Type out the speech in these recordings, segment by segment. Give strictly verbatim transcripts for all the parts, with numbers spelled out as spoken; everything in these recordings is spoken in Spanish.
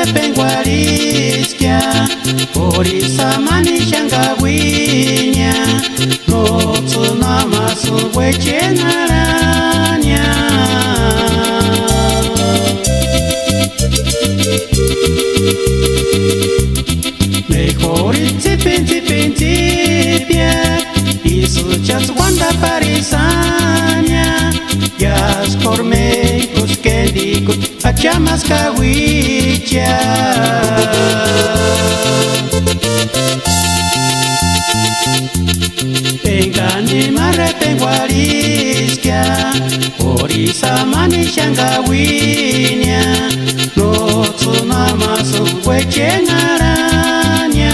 penguariskia Orisa mani shangawinya No tsunama suweche naranya Mejor tzipin tzipin tzipia Isu chas wanda parisanya Yas korme kuskendikut Achamas kawicha Engani mare penguariskia Orisa mani shangawinya No tsunama suweche naranya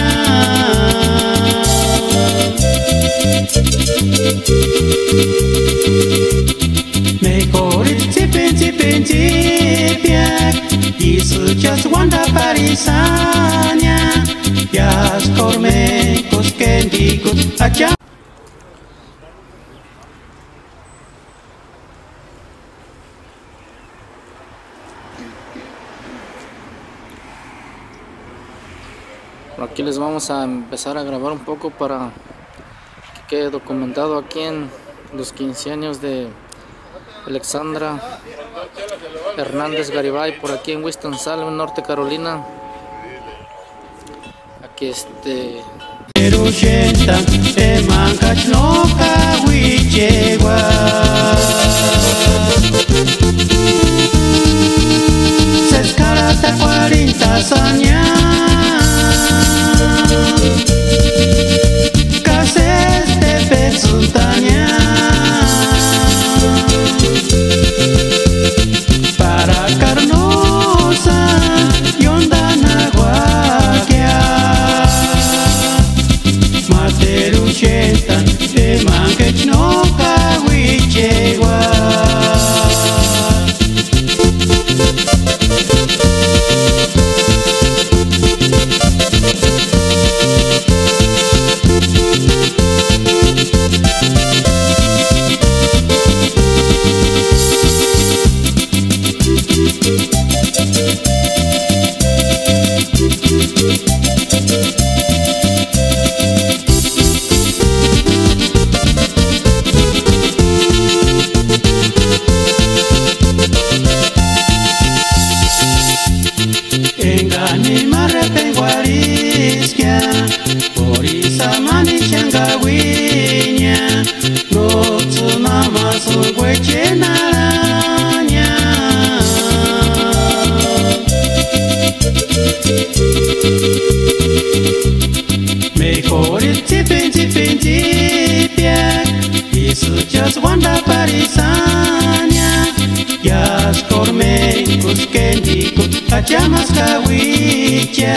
Mejor tzipin tzipin tzipiak Isu just wanda parisanya Yas korme kuskendikut acha. Aquí les vamos a empezar a grabar un poco para que quede documentado aquí en los quince años de Alexandra Hernández Garibay, por aquí en Winston-Salem, Norte Carolina. Aquí este para Carnosa y onda naguaquia Materuchetan de manquech no cahuichegua Engani mare penguariskia Orisa mani shangawinya No tsunama suweche naranya Mejor tzipin tzipin tzipiak Isu just wanda parisanya Yas korme kuskendikut Achamas kawicha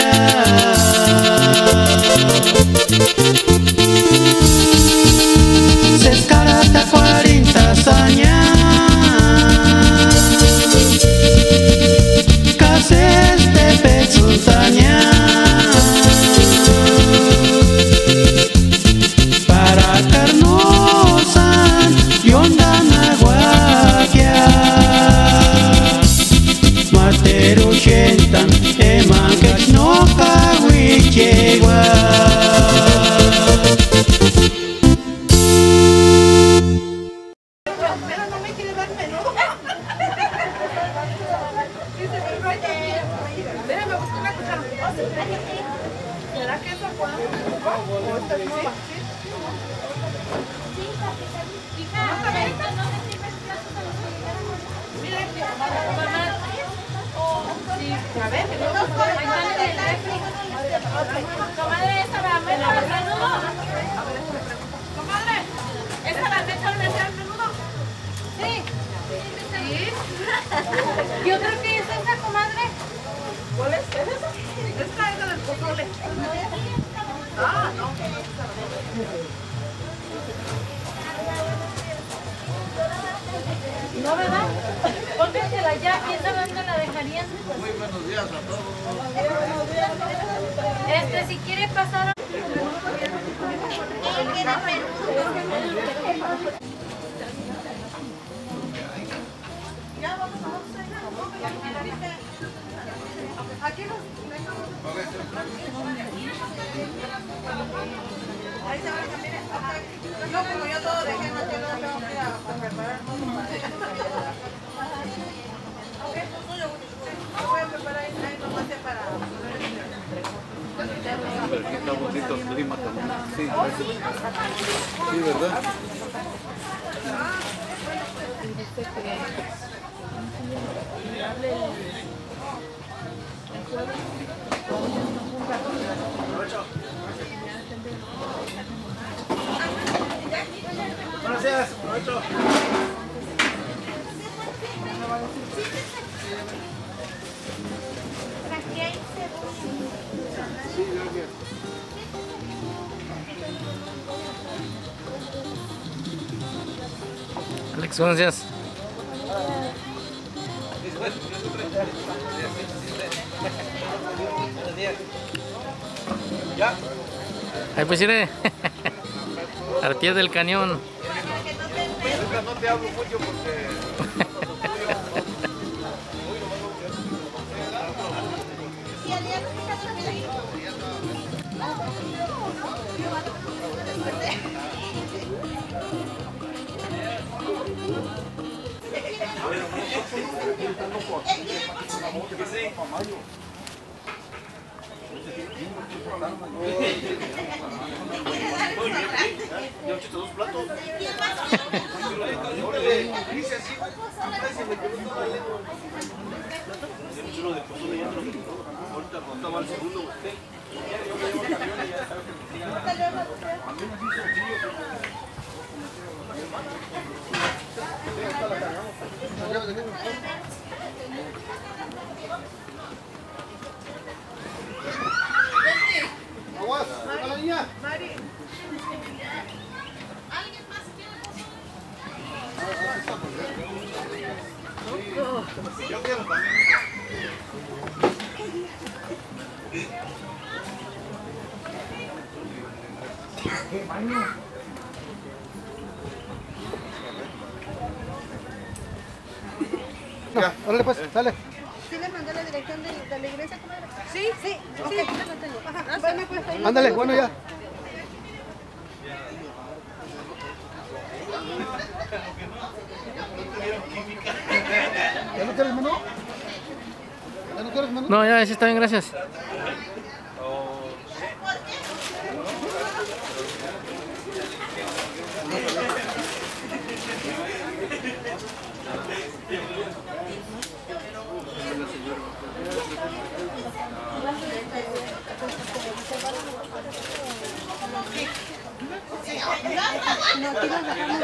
Sescarata cuarenta años Cases de Petsuntaña Para Carnosa y onda naguaquia Materuchetan emanquech no cahuichegua ¿Será que eso puede? ¿O esta es nueva? Hija, no me sirves platos a los que llegaron. Mira que mamá. Sí, a ver, que no nos puede poner el refri. Comadre, esta la meta al menudo. Comadre, ¿esta la meta al menudo? Sí. Sí. ¿Y otra que es esa, comadre? ¿Cuál es esa? Esta es la del pozole. Ah, no. No, ¿verdad? Póngasela ya, ¿quién sabe dónde la dejarían? Muy buenos días a todos. Buenos días. Este, si quiere pasar a... Ya vamos a... Aquí los dejamos. Ahí se van a cambiar. No, como yo todo dejé, no tengo que ir a preparar todo para eso. Ok, suyo. Yo voy a preparar ahí nomás para... Está bonito el clima también. Sí, sí, ¿verdad? Gracias, provecho. Alex, buenos días. Ya. Ahí pues iré. Al pie del cañón. No te hablo mucho porque... dos platos. Ahorita contaba el segundo usted. Aguas, a la niña. Mari. Yo quiero también. Ya, órale pues, sale. ¿Sí le mandó la dirección de, de la iglesia, comadre? Sí, sí, ok, ya lo tengo. Ajá, bueno, pues ahí. Ándale, bueno ya. ¿Ya no quieres menú? ¿Ya no quieres menú? No, ya, sí está bien, gracias. No, aquí nos dejamos.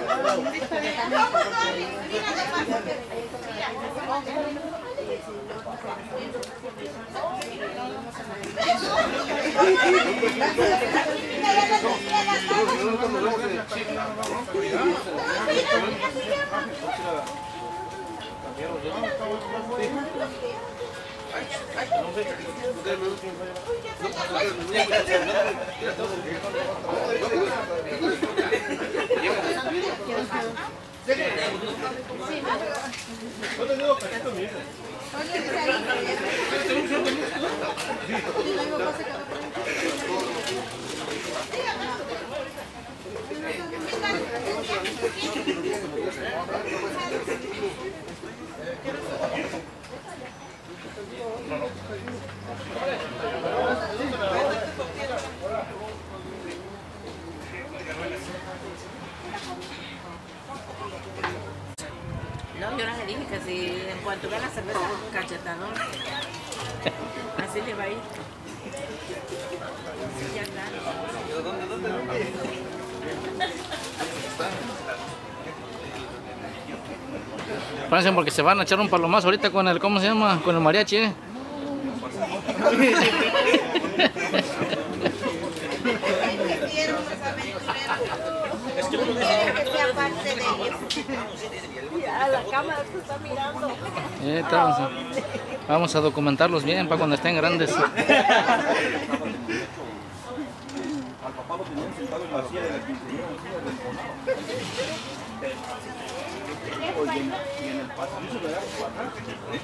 No, yo no le dije que si en cuanto vea la cerveza, cachetador. Así le va a ir. Sí, ya está. ¿Dónde, dónde, dónde? Párense porque se van a echar un palomazo ahorita con el, ¿cómo se llama? Con el mariachi, ¿eh? Es que uno que sea parte de ellos. Ya, la cámara se está mirando. Eh, vamos, a, vamos a documentarlos bien para cuando estén grandes. Al papá lo tenían sentado en la silla de la quinceañera. Oye, y en el pasillo de allá para atrás.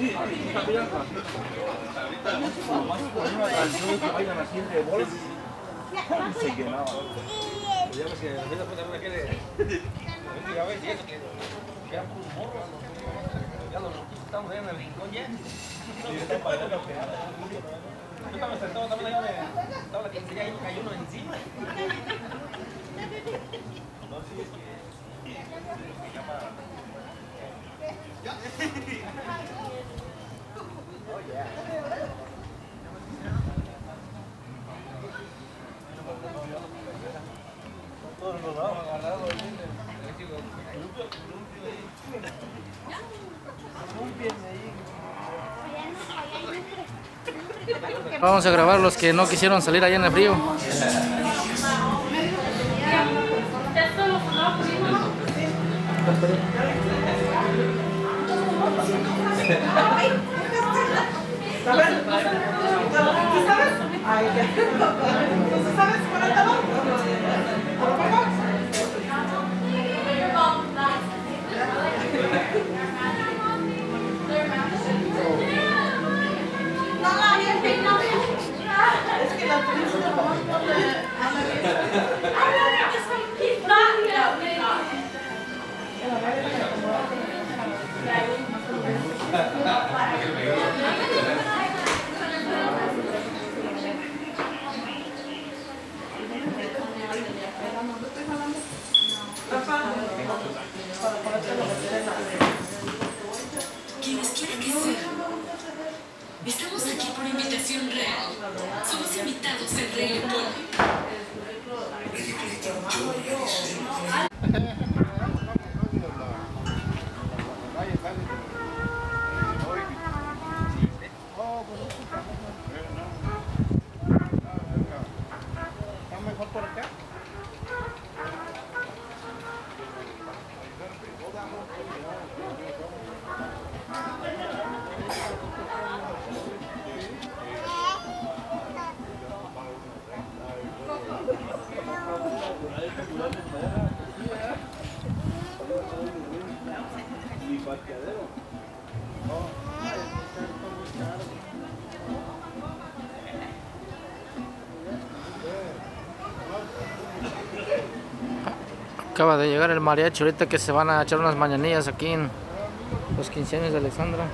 Ahorita vayan así de bolas y se llenaba. Ya ves que la vida fue también aquel. Ya ves, y eso que ya puros morros. Ya los roquitos estamos ahí en el rincón ya. Yo estaba sentado también allá de. Estaba la quinceañera ahí, cayó uno encima. No, sí, es que. Vamos a grabar los que no quisieron salir allá en el frío. Quienes quiera que sea, estamos aquí por invitación real. Somos invitados en Rey Leopoldo. Acaba de llegar el mariachi, ahorita que se van a echar unas mañanillas aquí en los quince años de Alexandra.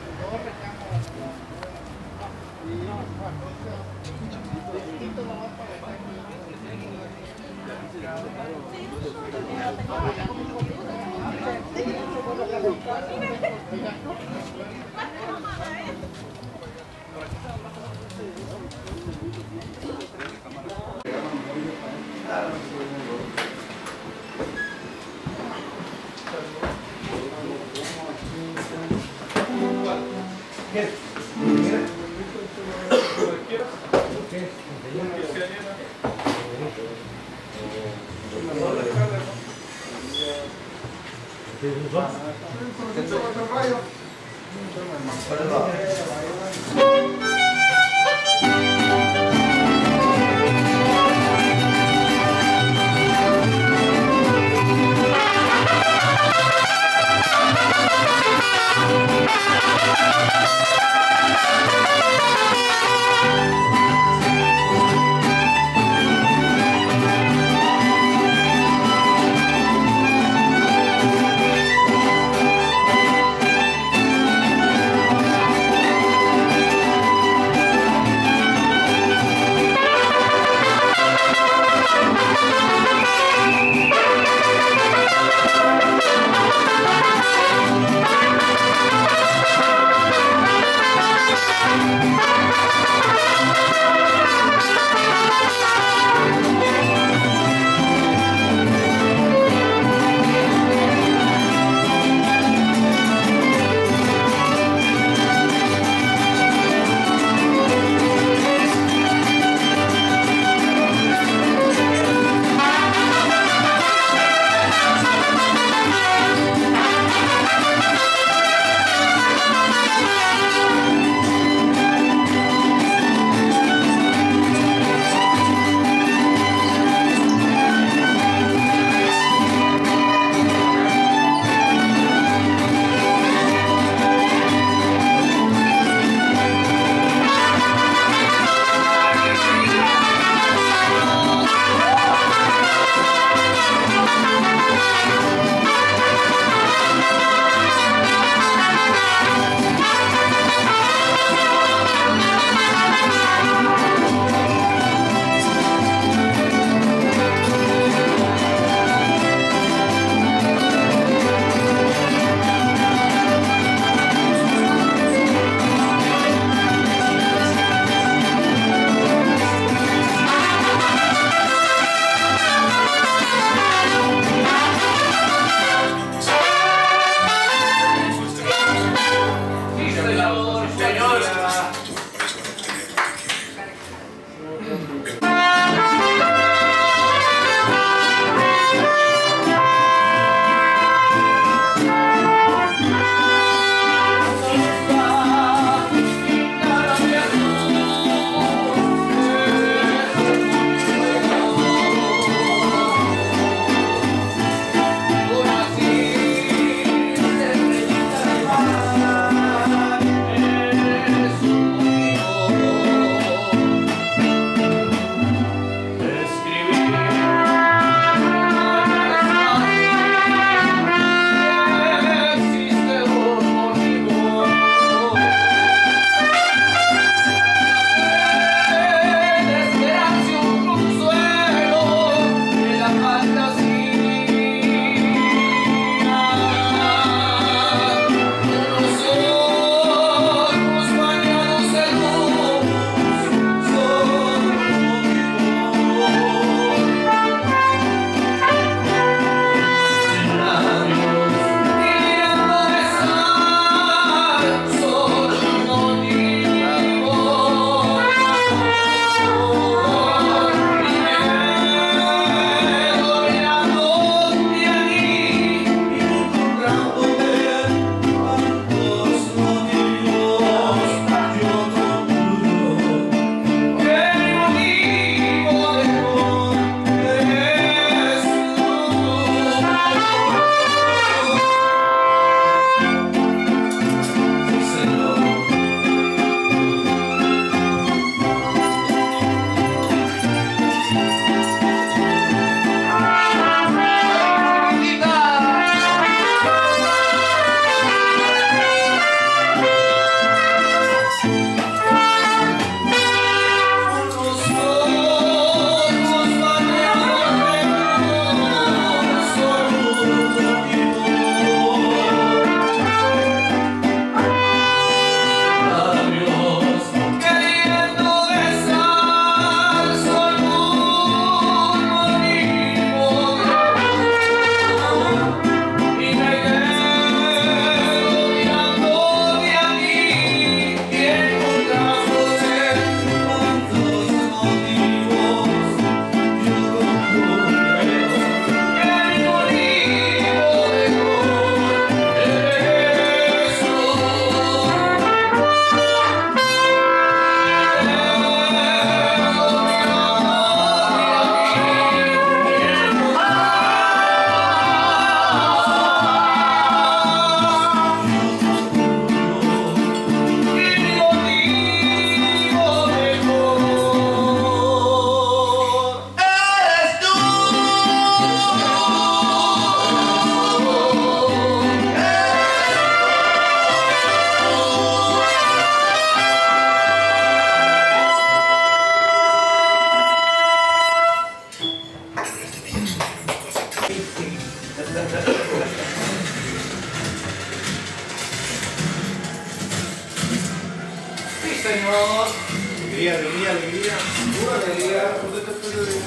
Señor. Alegría, alegría, alegría. Pura alegría. ¿Dónde te puede el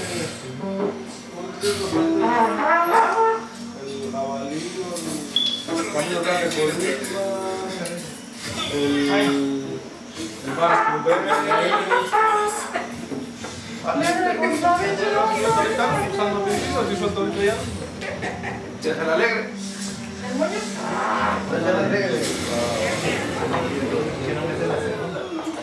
jabalí, el camino de el el barco verde. Estamos usando vestidos y suelto el ya. ¿Deja el alegre? ¿Deja el alegre? Que no me dé la segunda.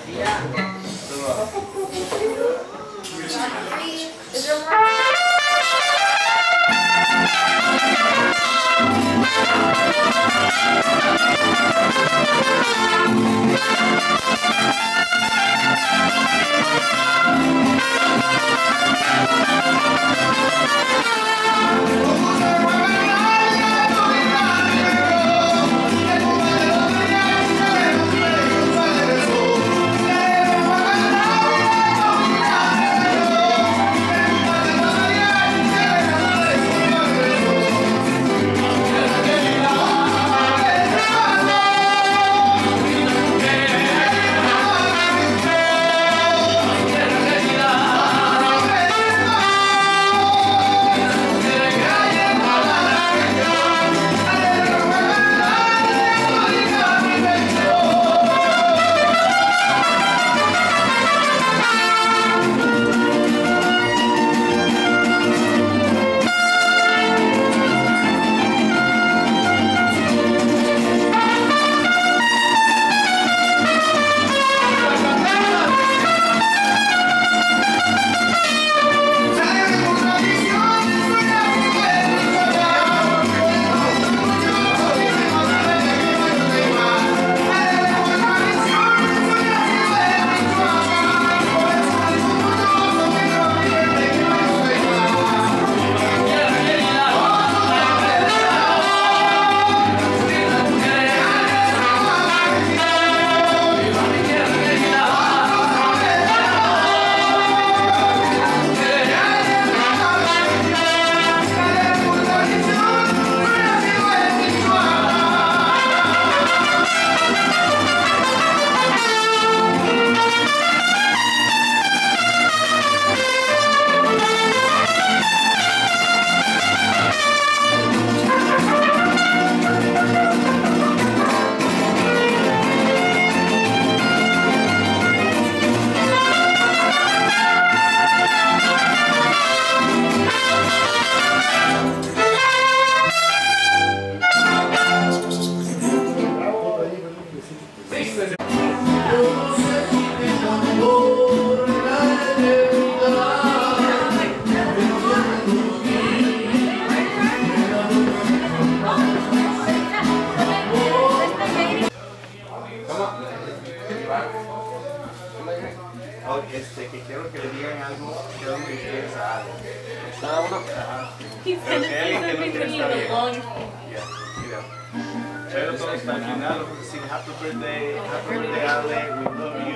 Este, que quiero que le digan algo, quiero que ustedes a algo. Cada uno. Pero si hay alguien que no quiere estar bien. Ya, mira. Pero todos hasta el final, vamos a decir happy birthday, happy birthday Ale, we love you.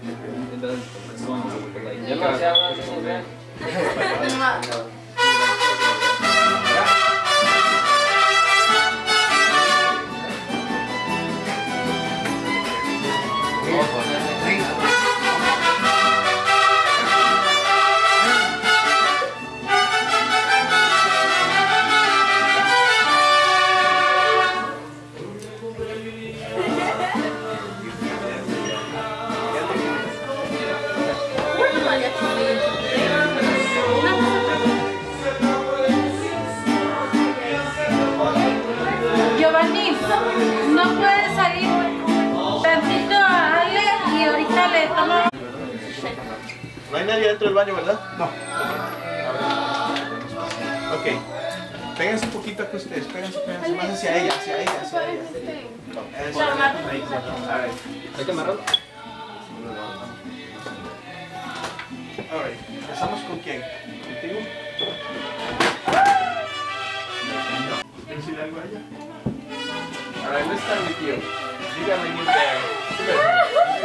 Ya lo hacía hablar de eso, ¿verdad? Giovanni, no puedes salir tantito a Ale y ahorita le tomo. No hay nadie dentro del baño, ¿verdad? No. Ok. Péguense un poquito aquí ustedes, péguense, péguense más hacia ella, hacia ella, hacia ella. Eso. Ahí, a ver. ¿Hay que amarrarlo? Alright, empezamos con quién? ¿Contigo? ¿Quieres decirle algo a ella? Alright, let's start with you. Dígame you there.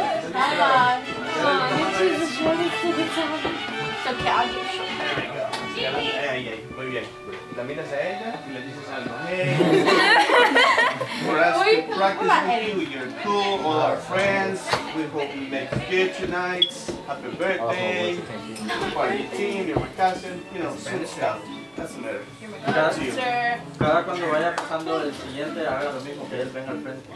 Bye. Bye. This is really cool. So, okay, I'll get you. There we go. Ahí, ahí, muy bien. La miras a ella y le dices algo. Hey, for us to practice with you, you're cool, all our friends. We hope you make it good tonight. Happy birthday. For your team, you're my cousin, you know, sweet stuff. That's the matter. Cada, cada cuando vaya pasando el siguiente, haga lo mismo, que él venga al frente.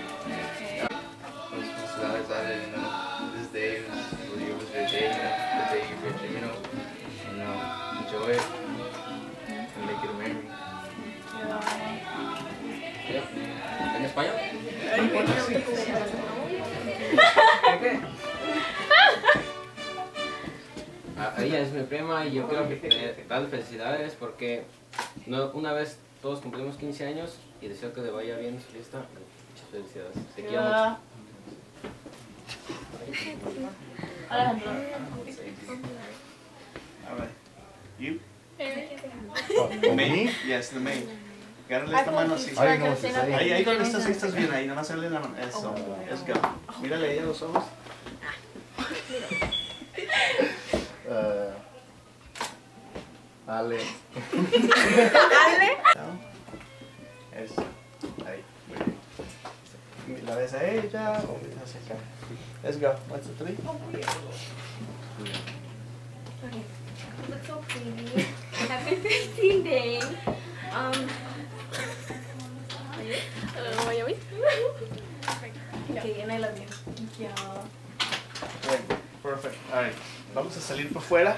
Felicidades, Ale, you know, this day was, was your day, you know, the day you reached, you know, and uh, enjoy it and make it a memory. ¿En español? ¿Qué? Ah, ella es mi prima y yo quiero eh, darle felicidades porque no, una vez todos cumplimos quince años y deseo que le vaya bien en su fiesta. Muchas felicidades. Te quiero mucho. Alejandro. Alright. You? The main? Yes, the main. Agárrale esta mano así. Ay, no, si está Ahí, ahí donde estás, ahí estás bien, ahí, nada más hacerle la mano. Eso. Let's go. Mírale a ella los ojos. Uh, Ale. Ale. Eso. Ahí. Muy bien. La ves a ella o miras hacia acá. Let's go. One, two, three. Okay. Look so pretty. Happy fifteenth day. Um. Miami. Okay, and I love you. Thank you. Bueno, perfect. Alright. Vamos a salir por fuera.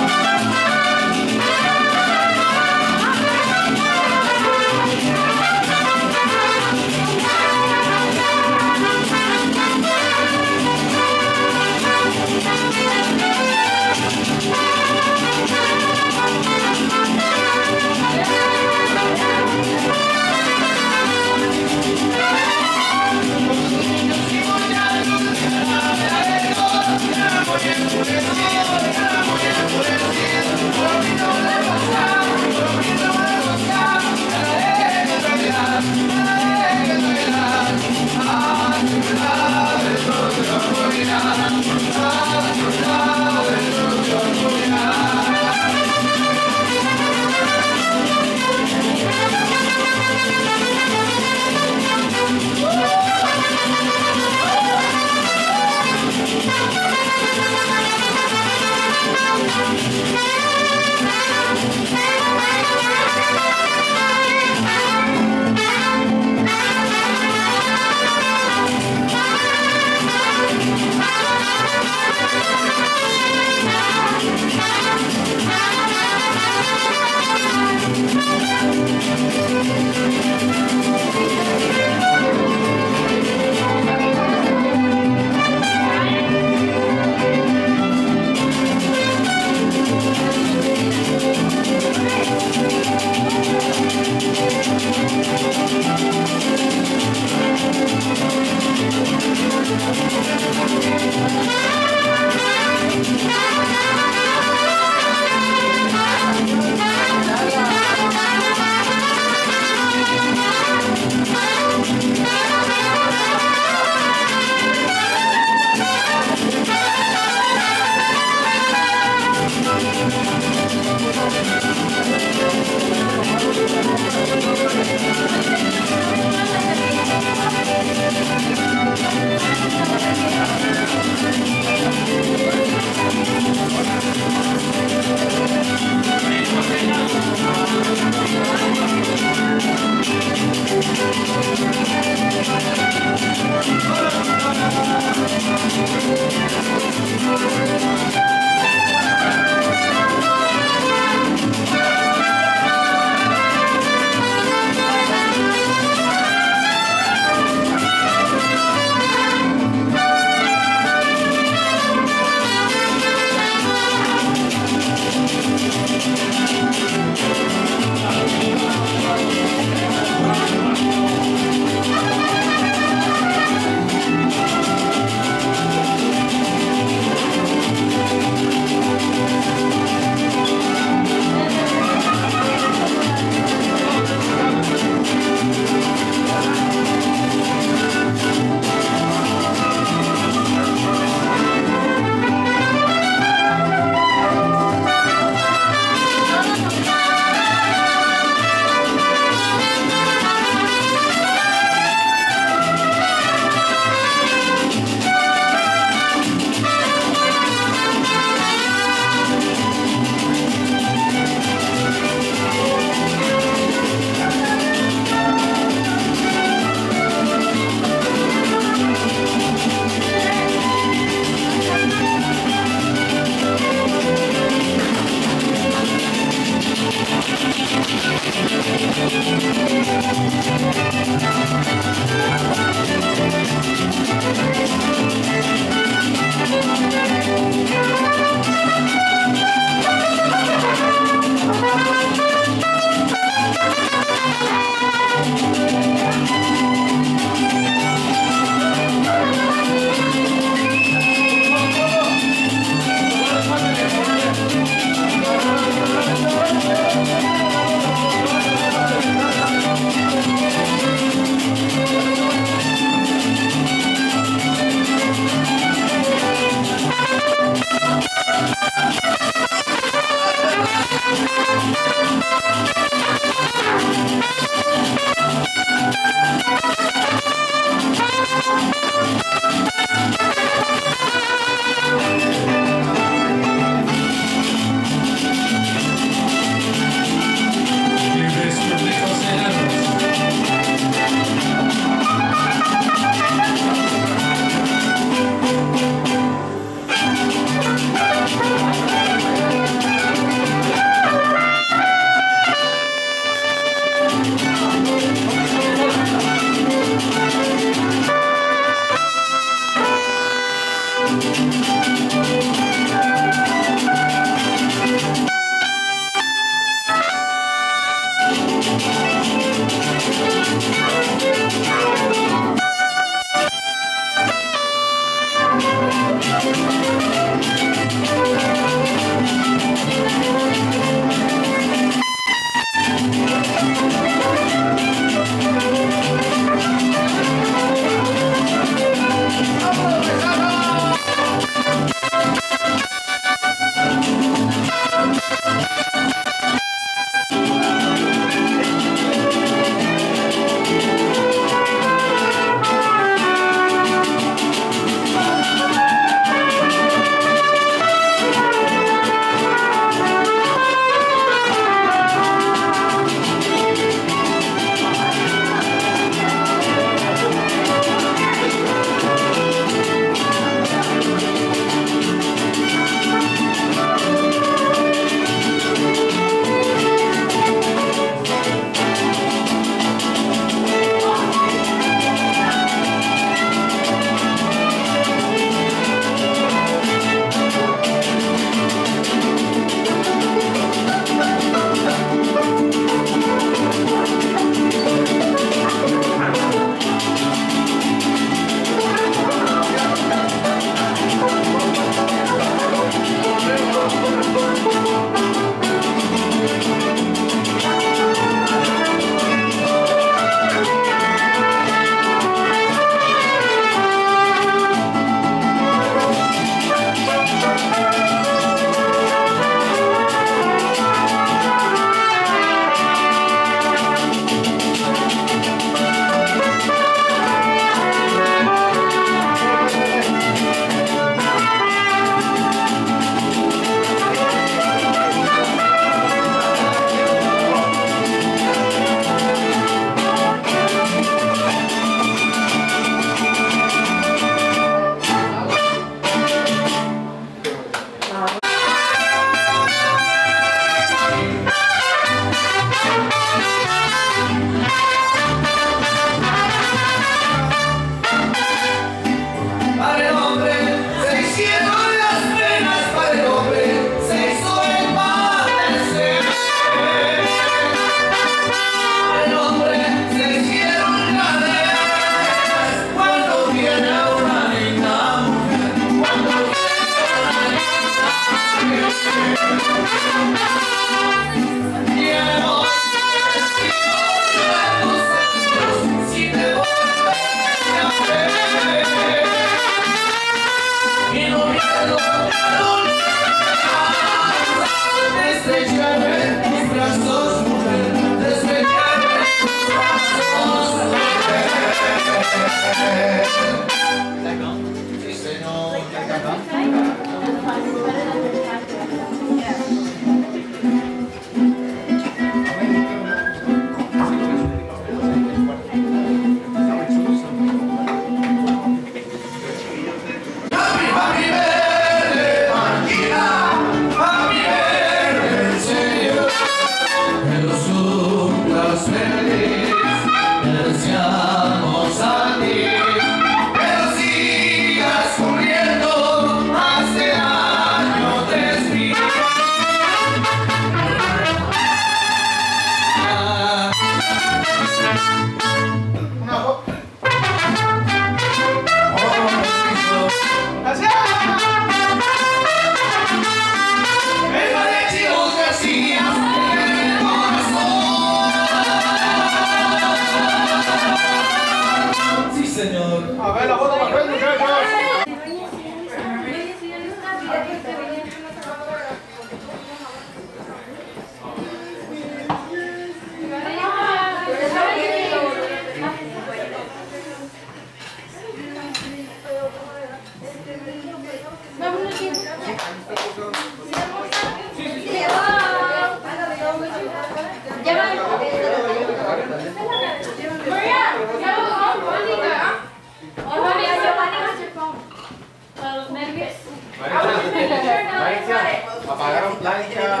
Apagaron plancha.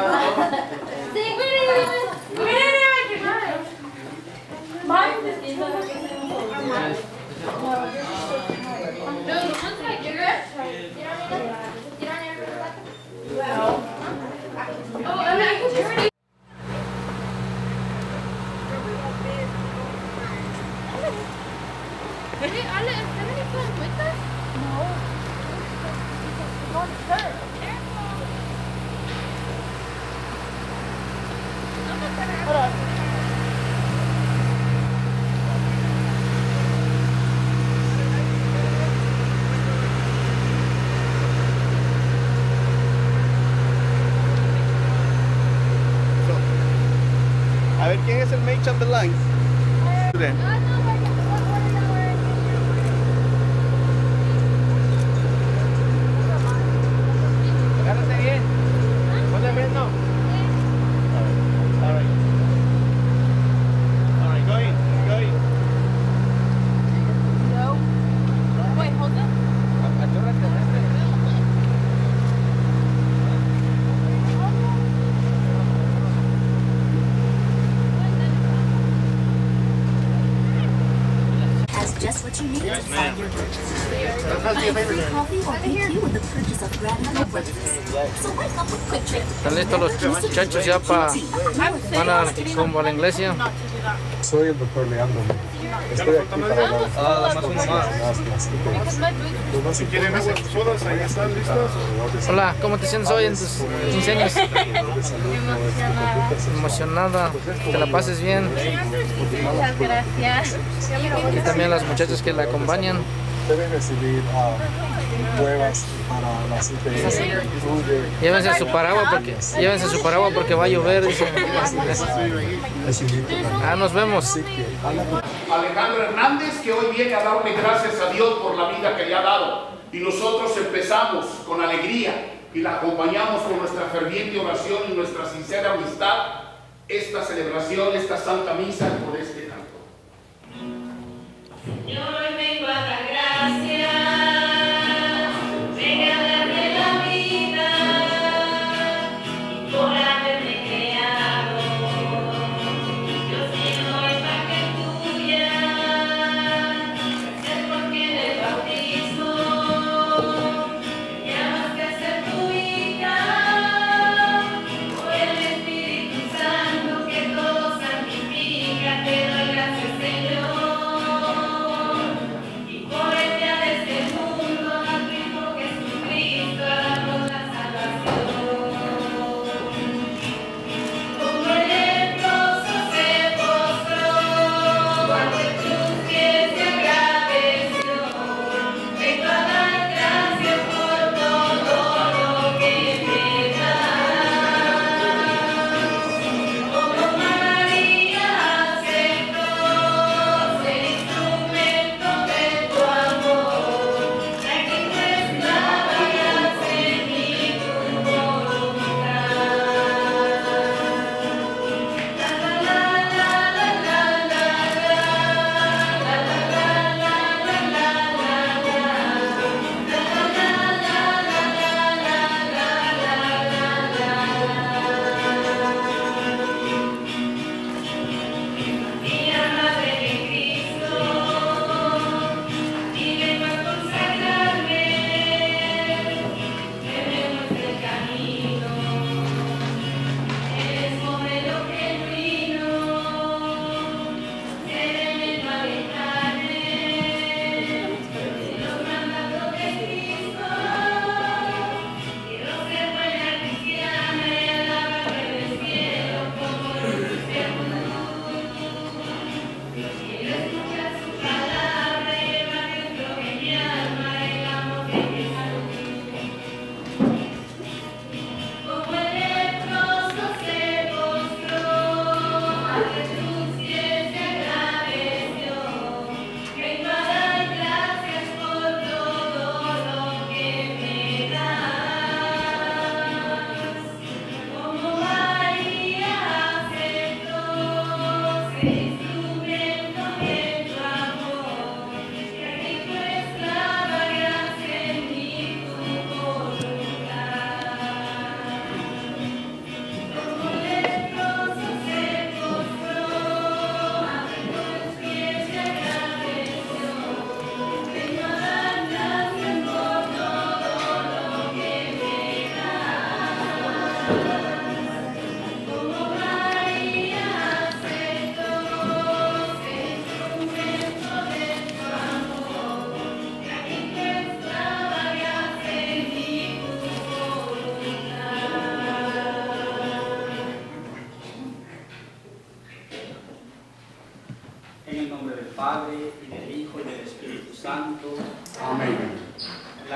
Sí, miren, miren, miren. going to church. Hold on. A ver quién es el mage on the line. Today. Agárrate bien. Ponte bien, no. All right. All right, go in. Go in. No. Wait, hold on. Just what you need to find your purchase. Free coffee or P Q with the purchase of Grab Number breakfast. So wake up with Quick Trip. ¿Están listos los muchachos ya para van a como a la iglesia? Soy el doctor Leandro. Estoy aquí para dar Ah, más una más. si quieren hacer sodas, ahí están listos. Hola, ¿cómo te sientes hoy en tus quince años? Emocionada, que la pases bien. Muchas gracias. Y también las muchachas que la acompañan. Deben recibir uh, pruebas para la C T E. Llévense su paraguas porque llévense su paraguas porque va a llover. Dice. Ah, nos vemos. Alejandro Hernández, que hoy viene a darle gracias a Dios por la vida que le ha dado. Y nosotros empezamos con alegría y la acompañamos con nuestra ferviente oración y nuestra sincera amistad esta celebración, esta Santa Misa por este canto. Yo hoy vengo a dar gracias, vengo a darle la vida y por haberme creado. Yo sigo imagen tuya, gracias porque me bautizo, ya más que ser tu hija, por el Espíritu Santo que todo santifica, te doy gracias, Señor. Y por el día de este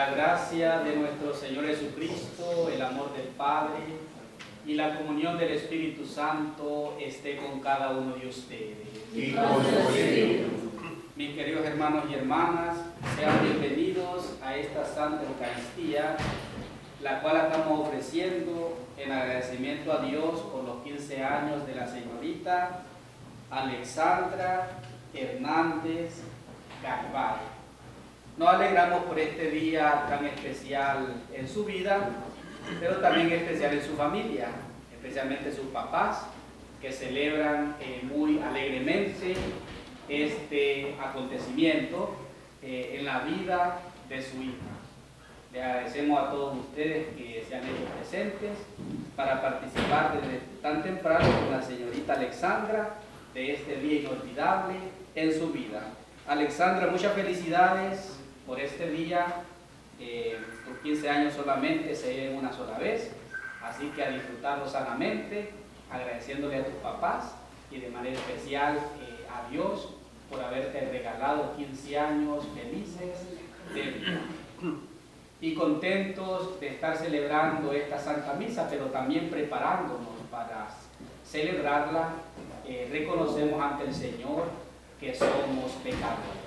La gracia de nuestro Señor Jesucristo, el amor del Padre y la comunión del Espíritu Santo esté con cada uno de ustedes. Y con su espíritu. Mis queridos hermanos y hermanas, sean bienvenidos a esta Santa Eucaristía, la cual estamos ofreciendo en agradecimiento a Dios por los quince años de la señorita Alexandra Hernández Carvalho. Nos alegramos por este día tan especial en su vida, pero también especial en su familia, especialmente sus papás, que celebran eh, muy alegremente este acontecimiento eh, en la vida de su hija. Le agradecemos a todos ustedes que se han hecho presentes para participar desde tan temprano con la señorita Alexandra de este día inolvidable en su vida. Alexandra, muchas felicidades por este día. Eh, tus quince años solamente se viven una sola vez, así que a disfrutarlo sanamente, agradeciéndole a tus papás y de manera especial eh, a Dios por haberte regalado quince años felices de vida. Y contentos de estar celebrando esta Santa Misa, pero también preparándonos para celebrarla. Eh, reconocemos ante el Señor que somos pecadores.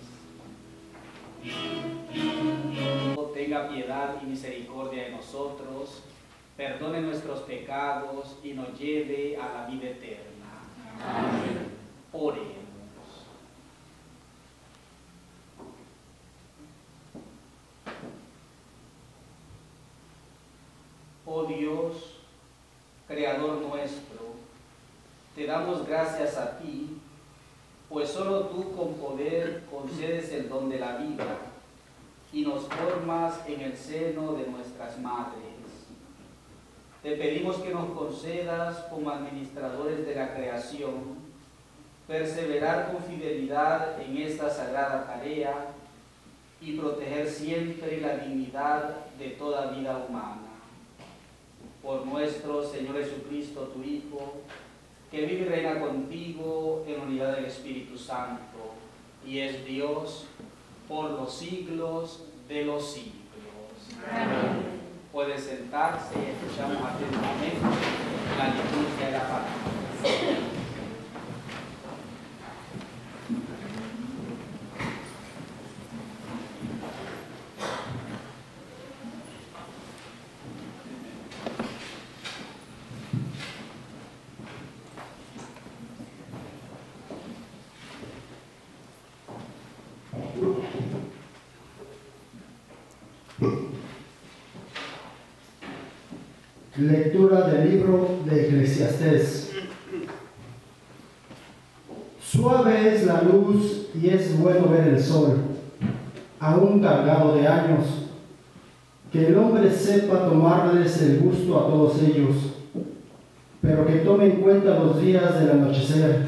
Tenga piedad y misericordia de nosotros, perdone nuestros pecados y nos lleve a la vida eterna. Amén. Oremos. Oh Dios, Creador nuestro, te damos gracias a ti, pues solo tú con poder concedes el don de la vida y nos formas en el seno de nuestras madres. Te pedimos que nos concedas como administradores de la creación, perseverar con fidelidad en esta sagrada tarea y proteger siempre la dignidad de toda vida humana. Por nuestro Señor Jesucristo, tu Hijo, que vive y reina contigo en unidad del Espíritu Santo, y es Dios por los siglos de los siglos. Amén. Puede sentarse y escuchamos atentamente la liturgia de la palabra. Lectura del libro de Eclesiastés. Suave es la luz y es bueno ver el sol, aún cargado de años. Que el hombre sepa tomarles el gusto a todos ellos, pero que tome en cuenta los días del anochecer.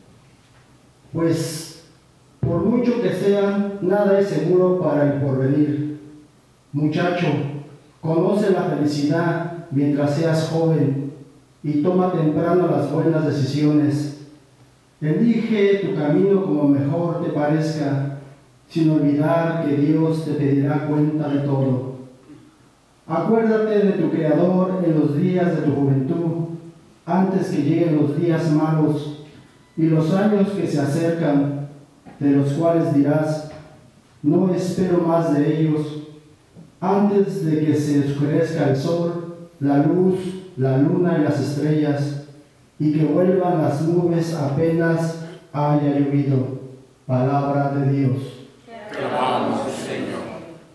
Pues, por mucho que sean, nada es seguro para el porvenir. Muchacho, conoce la felicidad mientras seas joven y toma temprano las buenas decisiones. Elige tu camino como mejor te parezca, sin olvidar que Dios te pedirá cuenta de todo. Acuérdate de tu Creador en los días de tu juventud, antes que lleguen los días malos y los años que se acercan, de los cuales dirás, no espero más de ellos, antes de que se oscurezca el sol, la luz, la luna y las estrellas, y que vuelvan las nubes apenas haya llovido. Palabra de Dios. Te amamos, Señor.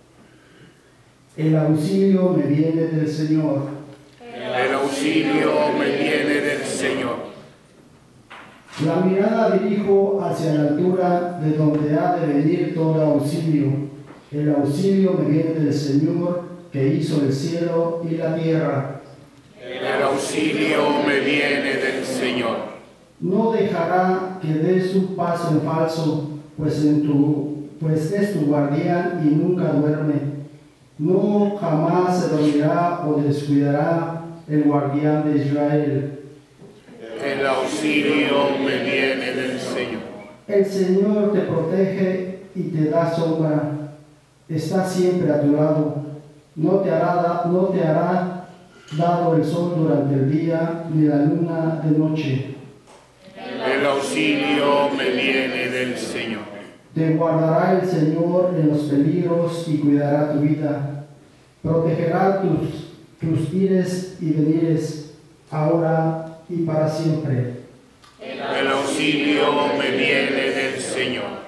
El auxilio me viene del Señor. El auxilio me viene del Señor. La mirada dirijo hacia la altura de donde ha de venir todo auxilio. El auxilio me viene del Señor, que hizo el cielo y la tierra. El auxilio me viene del Señor. No dejará que des un paso en falso, pues, en tu, pues es tu guardián y nunca duerme. No jamás se dormirá o descuidará el guardián de Israel. El auxilio me viene del Señor. El Señor te protege y te da sombra. está siempre a tu lado. No te hará, no te hará dado el sol durante el día, ni la luna de noche. El auxilio me viene del Señor. Te guardará el Señor en los peligros y cuidará tu vida. Protegerá tus, tus ires y venires, ahora y para siempre. El auxilio me viene del Señor.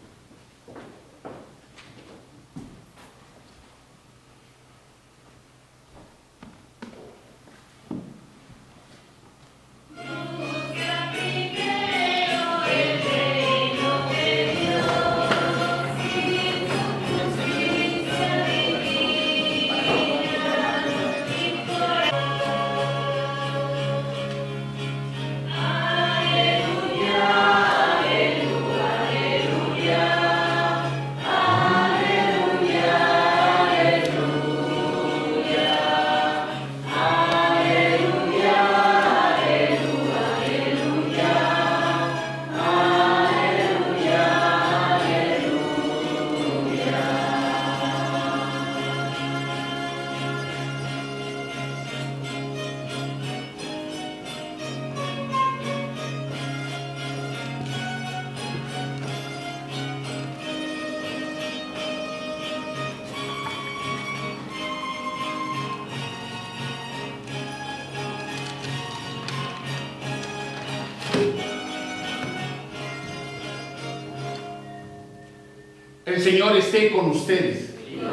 El Señor esté con ustedes.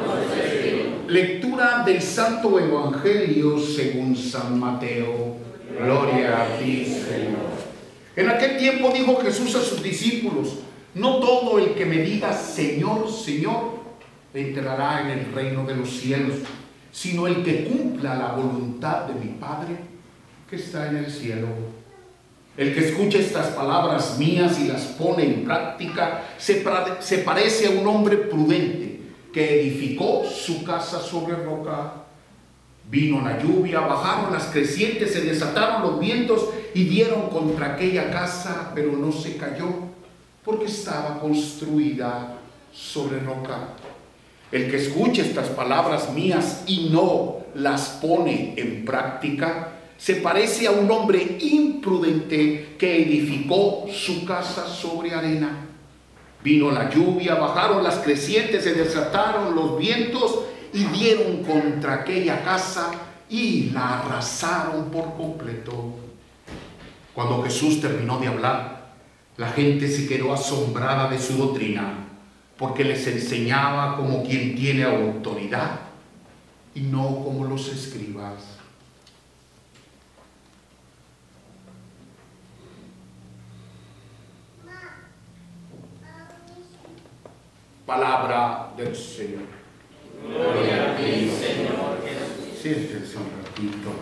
Lectura del Santo Evangelio según San Mateo. Gloria a ti, Señor. En aquel tiempo dijo Jesús a sus discípulos: no todo el que me diga Señor, Señor, entrará en el reino de los cielos, sino el que cumpla la voluntad de mi Padre que está en el cielo. El que escucha estas palabras mías y las pone en práctica se, se parece a un hombre prudente que edificó su casa sobre roca. Vino la lluvia, bajaron las crecientes, se desataron los vientos y dieron contra aquella casa, pero no se cayó, porque estaba construida sobre roca. El que escucha estas palabras mías y no las pone en práctica se parece a un hombre imprudente que edificó su casa sobre arena. Vino la lluvia, bajaron las crecientes, se desataron los vientos y dieron contra aquella casa y la arrasaron por completo. Cuando Jesús terminó de hablar, la gente se quedó asombrada de su doctrina, porque les enseñaba como quien tiene autoridad y no como los escribas. Palabra del Señor. Gloria a ti, Señor Jesús. Siéntense un ratito.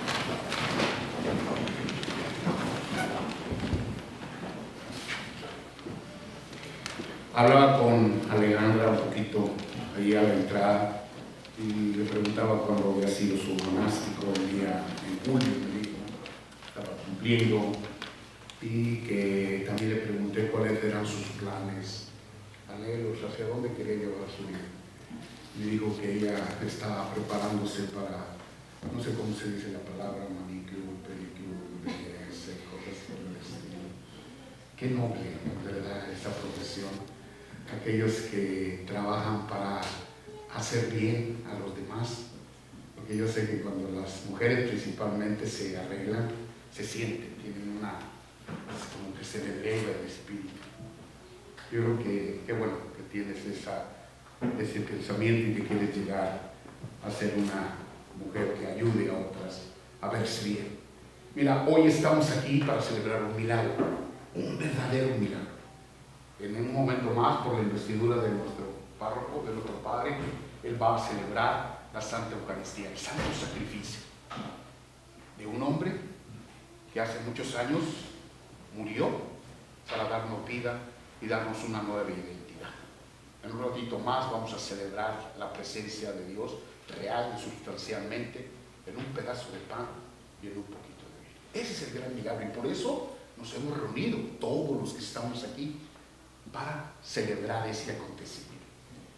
Hablaba con Alejandra un poquito ahí a la entrada y le preguntaba cuándo había sido su monástico, el día en julio, me dijo, estaba cumpliendo, y que también le pregunté cuáles eran sus planes, anhelos, hacia dónde quería llevar a su vida. Me dijo que ella estaba preparándose para, no sé cómo se dice la palabra, manicure, pedicure, belleza, cosas por el estilo. Qué noble, ¿verdad?, esa profesión. Aquellos que trabajan para hacer bien a los demás, porque yo sé que cuando las mujeres principalmente se arreglan, se sienten, tienen una, como que se les eleva el espíritu. Yo creo que, qué bueno que tienes esa, ese pensamiento y que quieres llegar a ser una mujer que ayude a otras a verse bien. Mira, hoy estamos aquí para celebrar un milagro, un verdadero milagro. En un momento más, por la investidura de nuestro párroco, de nuestro padre, él va a celebrar la Santa Eucaristía, el santo sacrificio de un hombre que hace muchos años murió para darnos vida y darnos una nueva identidad. En un ratito más vamos a celebrar la presencia de Dios real y sustancialmente en un pedazo de pan y en un poquito de vino. Ese es el gran milagro y por eso nos hemos reunido todos los que estamos aquí para celebrar ese acontecimiento.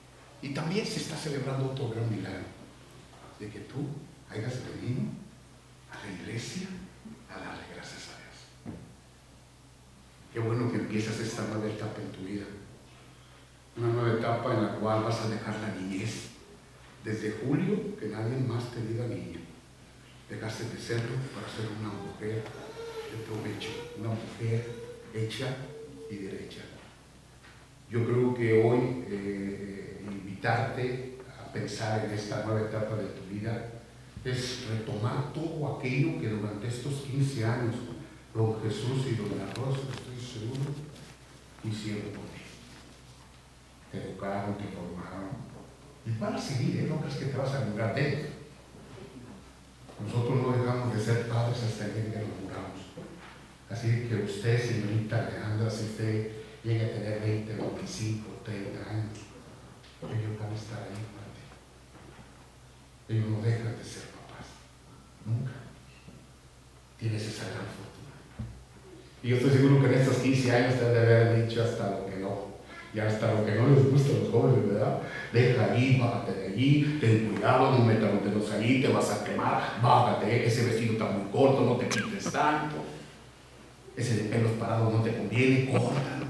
Y también se está celebrando otro gran milagro, de que tú hayas venido a la iglesia a darle gracias a Dios. Qué bueno que empiezas esta nueva etapa en tu vida. Una nueva etapa en la cual vas a dejar la niñez. Desde julio, que nadie más te diga niña. Dejaste de serlo para ser una mujer de provecho, una mujer hecha y derecha. Yo creo que hoy eh, invitarte a pensar en esta nueva etapa de tu vida es retomar todo aquello que durante estos quince años don Jesús y doña Rosa, estoy seguro, hicieron por ti. Te educaron, te formaron. Y van a seguir, ¿eh? No crees que te vas a librar de ellos. Nosotros no dejamos de ser padres hasta el día que nos muramos. Así que usted, señorita Alejandra, si usted llega a tener veinte, veinticinco, treinta años, ellos van a estar ahí para ti. Ellos no dejan de ser papás. Nunca. Tienes esa gran fortuna. Y yo estoy seguro que en estos quince años te han de haber dicho hasta lo que no. Y hasta lo que no les gusta a los jóvenes, ¿verdad? Deja allí, bájate de allí, ten cuidado, no metas allí, te vas a quemar, bájate, ese vestido está muy corto, no te quites tanto, ese de pelos parados no te conviene, córtalo.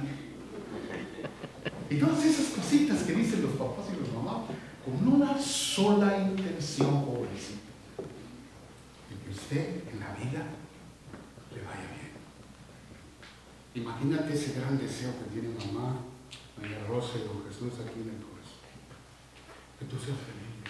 Y todas esas cositas que dicen los papás y los mamás, con una sola intención, pobrecito, de que usted en la vida le vaya bien. Imagínate ese gran deseo que tiene mamá, doña Rosa y don Jesús aquí en el corazón. Que tú seas feliz.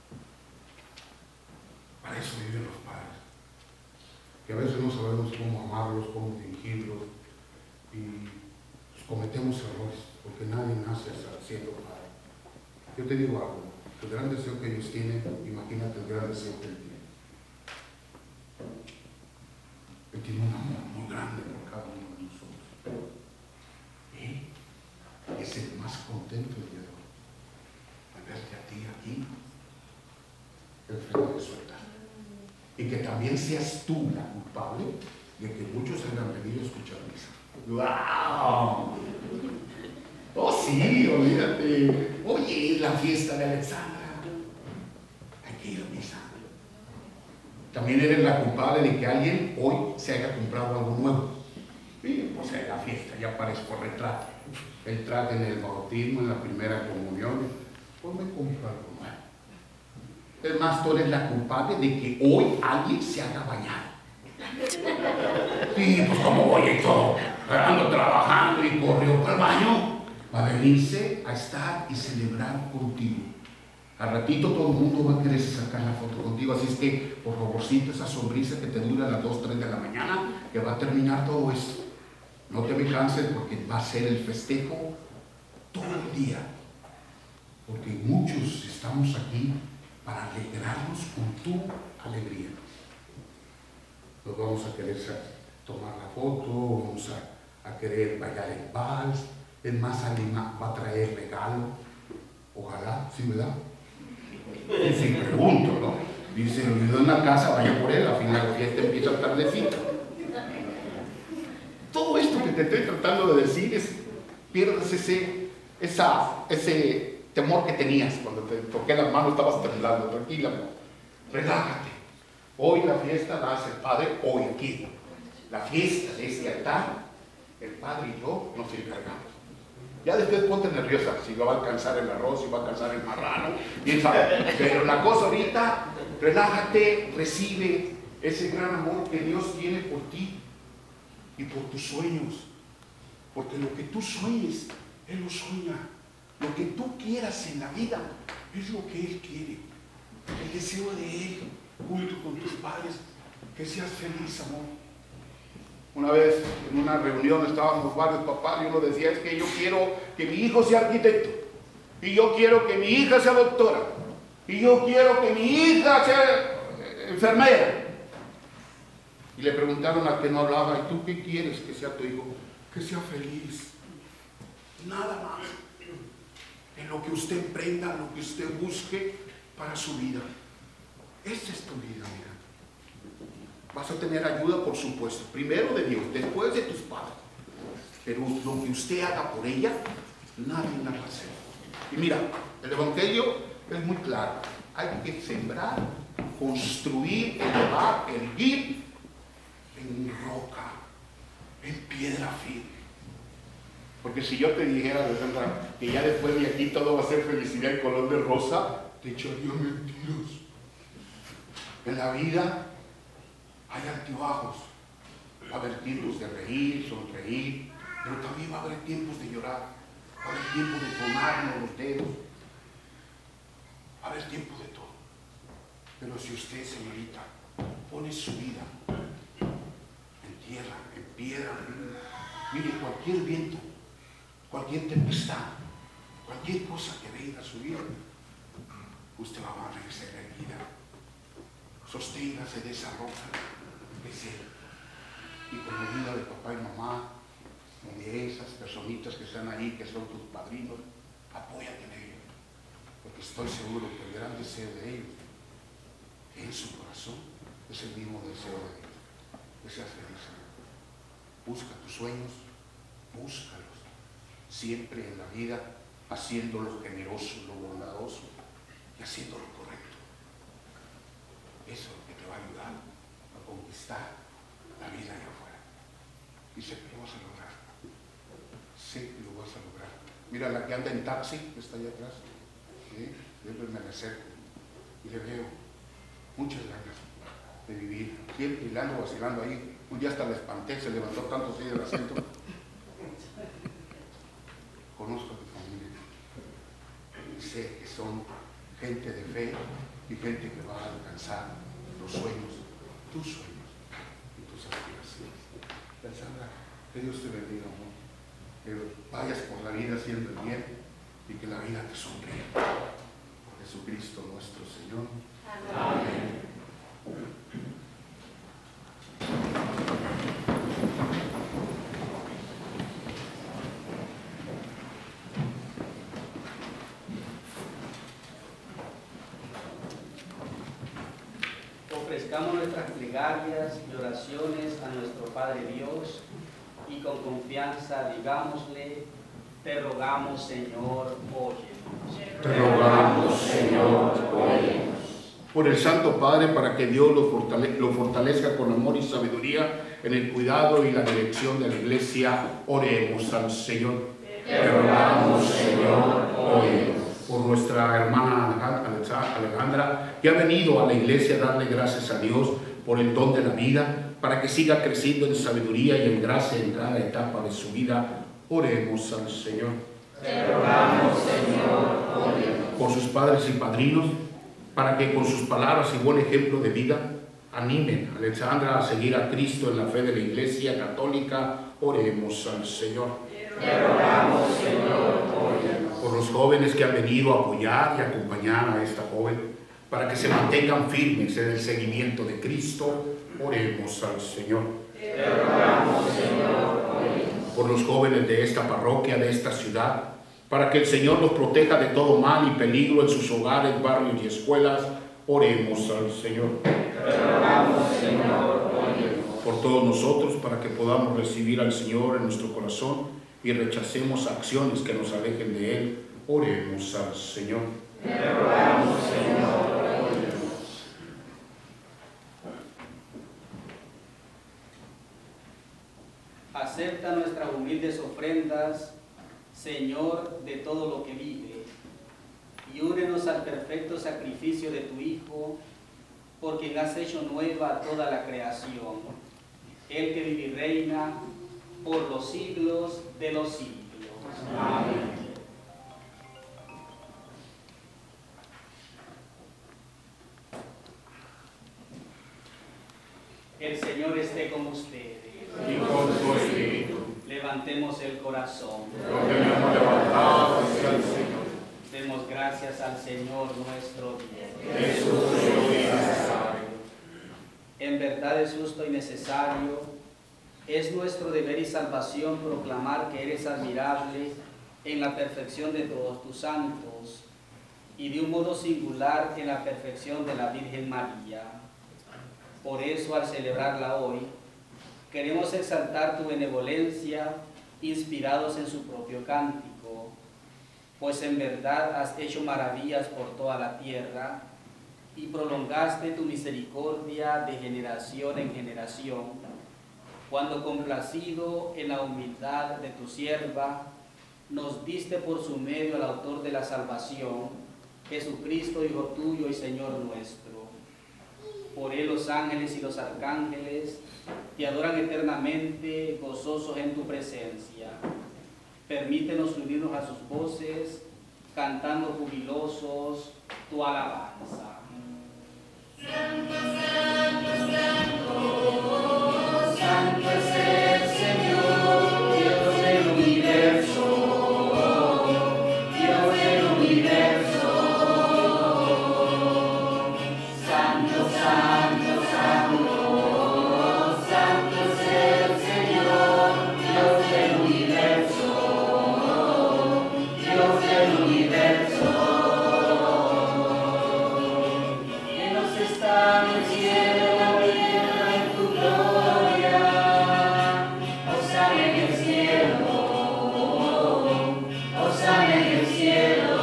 Para eso viven los padres. Que a veces no sabemos cómo amarlos, cómo dirigirlos. Y pues, cometemos errores, porque nadie nace siendo padre. Yo te digo algo, el gran deseo que ellos tienen, imagínate el gran deseo que él tiene. Él tiene un amor muy grande por cada uno de nosotros. Él es el más contento del día de hoy. Al verte a ti aquí, el freno de su altar. Y que también seas tú la culpable de que muchos hayan venido a escuchar misa. ¡Wow! Oh sí, olvídate. Oye, es la fiesta de Alexandra. Hay que ir a misa. También eres la culpable de que alguien hoy se haya comprado algo nuevo. Sí, pues en la fiesta ya parezco retrato. El traje en el bautismo, en la primera comunión, pues me compro algo nuevo. Es más, tú eres la culpable de que hoy alguien se haga bañar. Sí, pues como voy y todo, ando trabajando y corrió para el baño, va a venirse a estar y celebrar contigo. Al ratito todo el mundo va a querer sacar la foto contigo, así es que, por favorcito, esa sonrisa que te dura a las dos, tres de la mañana, que va a terminar todo esto. No te me canses porque va a ser el festejo todo el día. Porque muchos estamos aquí para alegrarnos con tu alegría. Nos vamos a querer tomar la foto, vamos a, a querer bailar el vals. Es más, alguien va a traer regalo. Ojalá, ¿sí, verdad? Y si pregunto, ¿no? Dice, lo olvidó en la casa, vaya por él, al final la fiesta empieza tardecita. Todo esto que te estoy tratando de decir es, pierdes ese, esa, ese temor que tenías cuando te toqué las manos, estabas temblando, tranquila, relájate. Hoy la fiesta la hace el Padre, hoy aquí. La fiesta de este altar, el Padre y yo nos encargamos. Ya después ponte nerviosa, si va a alcanzar el arroz, si va a alcanzar el marrano, bien sabe. Pero la cosa ahorita, relájate, recibe ese gran amor que Dios tiene por ti. Y por tus sueños, porque lo que tú sueñes, Él lo sueña. Lo que tú quieras en la vida es lo que Él quiere. El deseo de Él, junto con tus padres, que seas feliz, amor. Una vez en una reunión estábamos varios papás y uno decía, es que yo quiero que mi hijo sea arquitecto, y yo quiero que mi hija sea doctora, y yo quiero que mi hija sea enfermera. Y le preguntaron al que no hablaba, ¿y tú qué quieres que sea tu hijo? Que sea feliz. Nada más. En lo que usted emprenda, en lo que usted busque para su vida. Esa es tu vida, mira. Vas a tener ayuda, por supuesto. Primero de Dios, después de tus padres. Pero lo que usted haga por ella, nadie la va a hacer. Y mira, el Evangelio es muy claro. Hay que sembrar, construir, elevar, erguir en roca, en piedra firme. Porque si yo te dijera, Alejandra, que ya después de aquí todo va a ser felicidad y color de rosa, te echaría mentiras. En la vida hay altibajos. Va a haber tiempos de reír, sonreír, pero también va a haber tiempos de llorar. Va a haber tiempos de tronarnos los dedos. Va a haber tiempos de todo. Pero si usted, señorita, pone su vida en tierra, en piedra, mire, cualquier viento, cualquier tempestad, cualquier cosa que venga a su vida, usted va a regresar erguida. Sosténgase de esa roca, es Él. Y con la ayuda de papá y mamá, y de esas personitas que están ahí, que son tus padrinos, apóyate en ellos. Porque estoy seguro que el gran deseo de ellos, en su corazón, es el mismo deseo de Dios. Que seas feliz. Busca tus sueños, búscalos. Siempre en la vida, haciendo lo generoso, lo bondadoso y haciendo lo correcto. Eso es lo que te va a ayudar a conquistar la vida allá afuera. Y sé que lo vas a lograr. Sé que lo vas a lograr. Mira la que anda en taxi, que está allá atrás. ¿Sí? Siempre me acerco y le veo muchas ganas de vivir. Siempre le ando vacilando ahí. Un día hasta la espanté, se levantó tanto así del asiento. Conozco a tu familia y sé que son gente de fe y gente que va a alcanzar los sueños, tus sueños y tus aspiraciones. Sandra, que Dios te bendiga, amor. Que vayas por la vida haciendo el bien y que la vida te sonríe. Por Jesucristo nuestro Señor. Amén. Ofrezcamos nuestras plegarias y oraciones a nuestro Padre Dios y con confianza digámosle: te rogamos, Señor, óyenos. Te rogamos, Señor, óyenos. Por el Santo Padre, para que Dios lo, fortale lo fortalezca con amor y sabiduría en el cuidado y la dirección de la Iglesia, oremos al Señor. Te rogamos, Señor, óyenos. Por nuestra hermana Alejandra, que ha venido a la iglesia a darle gracias a Dios por el don de la vida, para que siga creciendo en sabiduría y en gracia en cada etapa de su vida. Oremos al Señor. Te rogamos, Señor, óyenos. Por sus padres y padrinos, para que con sus palabras y buen ejemplo de vida animen a Alexandra a seguir a Cristo en la fe de la Iglesia Católica. Oremos al Señor. Te rogamos, Señor, óyenos. Por los jóvenes que han venido a apoyar y acompañar a esta joven, para que se mantengan firmes en el seguimiento de Cristo, oremos al Señor. Te rogamos, Señor, óyenos. Por los jóvenes de esta parroquia, de esta ciudad, para que el Señor los proteja de todo mal y peligro en sus hogares, barrios y escuelas, oremos al Señor. Te rogamos, Señor, óyenos. Por todos nosotros, para que podamos recibir al Señor en nuestro corazón y rechacemos acciones que nos alejen de Él, oremos al Señor. Te rogamos, Señor, óyenos. Acepta nuestras humildes ofrendas, Señor, de todo lo que vive, y únenos al perfecto sacrificio de tu Hijo, por quien has hecho nueva toda la creación, el que vive y reina por los siglos de los siglos. Amén. El Señor esté con ustedes. Y con tu espíritu. Levantemos el corazón. Lo tenemos levantado hacia el Señor. Demos gracias al Señor nuestro Dios. Es justo y necesario. En verdad es justo y necesario. Es nuestro deber y salvación proclamar que eres admirable en la perfección de todos tus santos y de un modo singular en la perfección de la Virgen María. Por eso, al celebrarla hoy, queremos exaltar tu benevolencia inspirados en su propio cántico. pues en verdad has hecho maravillas por toda la tierra y prolongaste tu misericordia de generación en generación, cuando complacido en la humildad de tu sierva, nos diste por su medio al autor de la salvación, Jesucristo, Hijo tuyo y Señor nuestro. Por él los ángeles y los arcángeles te adoran eternamente, gozosos en tu presencia. Permítenos unirnos a sus voces, cantando jubilosos tu alabanza. Santo, santo, santo, santo es el Señor, Dios del universo, Dios del universo. Santo, santo, santo, santo es el Señor, Dios del universo, Dios del universo. Llenos está el cielo, la tierra en tu gloria. Hosana en el cielo, hosana en el cielo.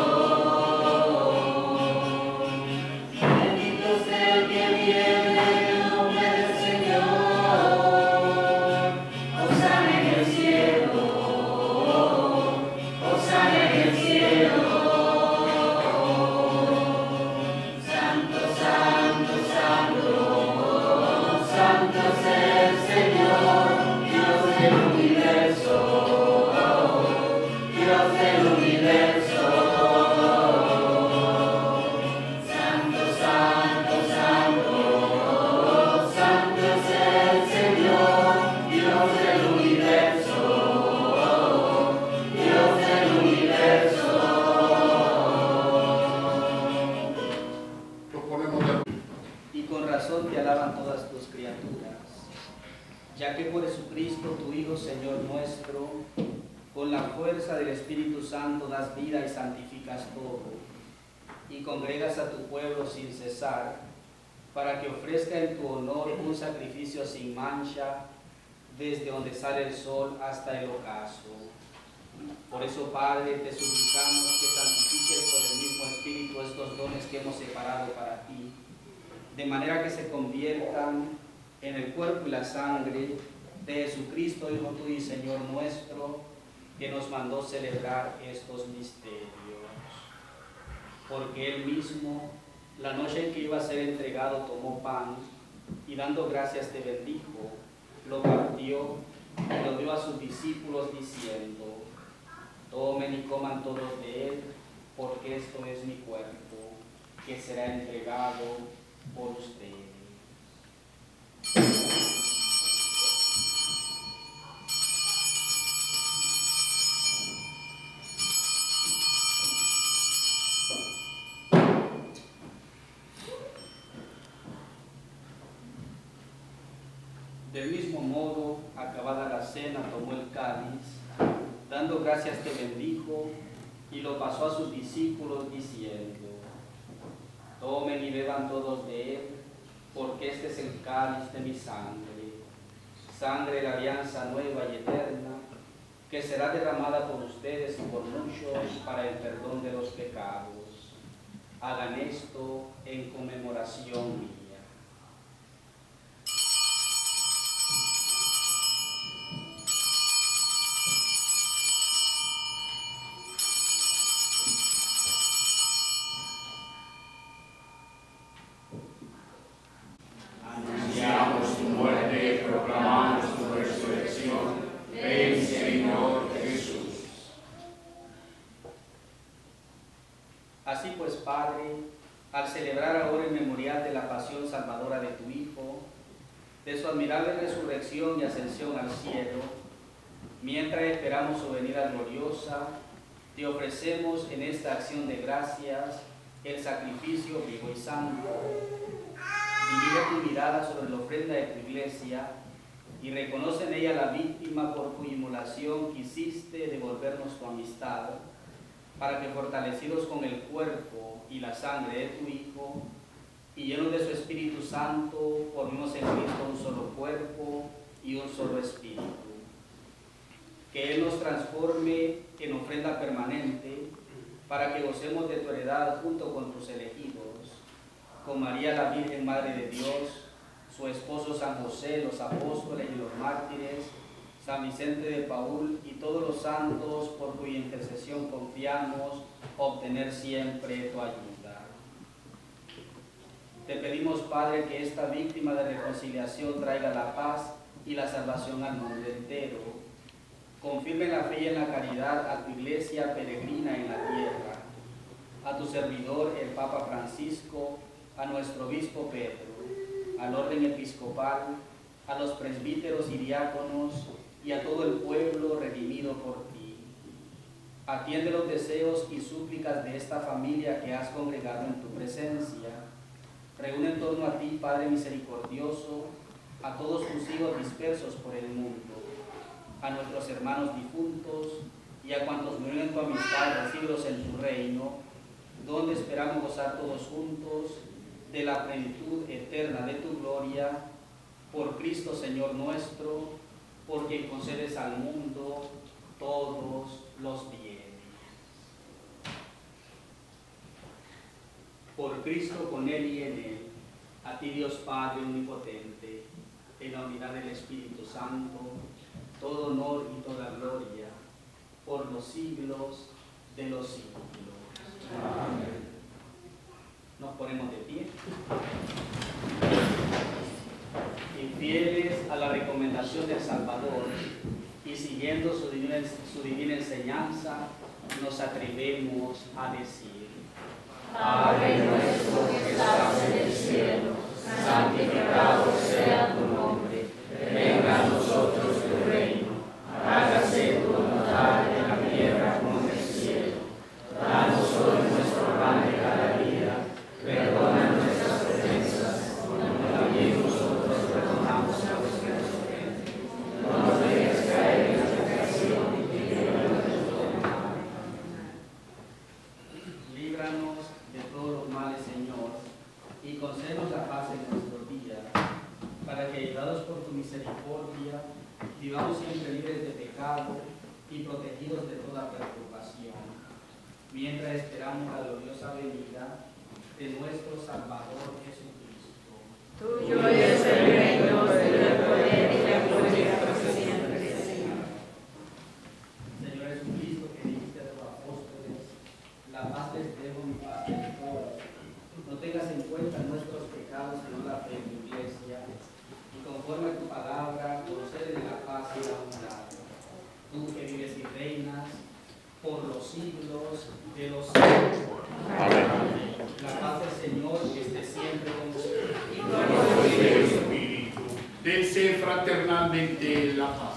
Bendito sea el que viene en el nombre del Señor. Hosana en el cielo, hosana en el cielo. Santo, santo, santo, santo es el Señor, Dios del universo, Dios del universo. Santo, santo, santo, santo es el Señor, Dios del universo, Dios del universo. Nos ponemos de Y con razón te alaban todas tus criaturas, ya que por Jesucristo, tu Hijo, Señor nuestro, con la fuerza del Espíritu Santo das vida y santificas todo, y congregas a tu pueblo sin cesar, para que ofrezca en tu honor un sacrificio sin mancha, desde donde sale el sol hasta el ocaso. Por eso, Padre, te suplicamos que santifiques por el mismo Espíritu estos dones que hemos separado para ti, de manera que se conviertan en el cuerpo y la sangre de Jesucristo, Hijo tuyo y Señor nuestro, que nos mandó celebrar estos misterios. Porque Él mismo, la noche en que iba a ser entregado, tomó pan y dando gracias te bendijo, lo partió y lo dio a sus discípulos diciendo: tomen y coman todos de él, porque esto es mi cuerpo, que será entregado por ustedes. Del mismo modo, acabada la cena, tomó el cáliz, dando gracias te bendijo, y lo pasó a sus discípulos diciendo: tomen y beban todos de él, porque este es el cáliz de mi sangre, sangre de la alianza nueva y eterna, que será derramada por ustedes y por muchos para el perdón de los pecados. Hagan esto en conmemoración mía. Anunciamos tu muerte, proclamamos tu resurrección. Ven, Señor Jesús. Así pues, Padre, al celebrar ahora el memorial de la pasión salvadora de tu Hijo, de su admirable resurrección y ascensión al cielo, mientras esperamos su venida gloriosa, te ofrecemos en esta acción de gracias el sacrificio vivo y santo. Dirige tu mirada sobre la ofrenda de tu iglesia y reconoce en ella la víctima por cuya inmolación quisiste devolvernos tu amistad, para que fortalecidos con el cuerpo y la sangre de tu Hijo y llenos de su Espíritu Santo, formemos en Cristo un solo cuerpo y un solo espíritu. Que Él nos transforme en ofrenda permanente para que gocemos de tu heredad junto con tus elegidos, con María la Virgen Madre de Dios, su esposo San José, los apóstoles y los mártires, San Vicente de Paúl y todos los santos, por cuya intercesión confiamos obtener siempre tu ayuda. Te pedimos, Padre, que esta víctima de reconciliación traiga la paz y la salvación al mundo entero. Confirme la fe y en la caridad a tu iglesia peregrina en la tierra, a tu servidor, el Papa Francisco, a nuestro obispo Pedro, al orden episcopal, a los presbíteros y diáconos y a todo el pueblo redimido por ti. Atiende los deseos y súplicas de esta familia que has congregado en tu presencia. Reúne en torno a ti, Padre misericordioso, a todos tus hijos dispersos por el mundo, a nuestros hermanos difuntos y a cuantos murieron en tu amistad, recíbelos en tu reino, donde esperamos gozar todos juntos de la plenitud eterna de tu gloria, por Cristo Señor nuestro, por quien concedes al mundo todos los bienes. Por Cristo, con Él y en Él, a ti Dios Padre omnipotente, en la unidad del Espíritu Santo, todo honor y toda gloria, por los siglos de los siglos. Amén. Nos ponemos de pie. Y fieles a la recomendación del Salvador y siguiendo su divina, su divina enseñanza, nos atrevemos a decir: Padre nuestro que estás en el cielo, santificado sea tu nombre, venga a nosotros tu reino, hágase tu voluntad en la tierra como en el cielo. Danos hoy nuestro pan de cada día, perdona nuestras ofensas, como también nosotros perdonamos a nuestros ofensores. No nos dejes caer en la tentación y líbranos del mal. Líbranos de todos los males, Señor, y concédenos la paz en nuestros días, para que, ayudados por tu misericordia, vivamos siempre libres de pecado y protegidos de toda perturbación, mientras esperamos la gloriosa venida de nuestro Salvador Jesucristo. Tuyo es el reino, el poder y la gloria por siempre, Señor. Señor Jesucristo, que dijiste a tus apóstoles: la paz les dejo, mi paz les doy. No tengas en cuenta nuestros pecados, sino la fe en tu iglesia, y conforme a tu palabra, concédele la paz y la unidad. Tú que vives y reinas por los siglos de los siglos. Amén. La paz del Señor esté siempre con ustedes. Y con el Espíritu. Dense fraternalmente la paz.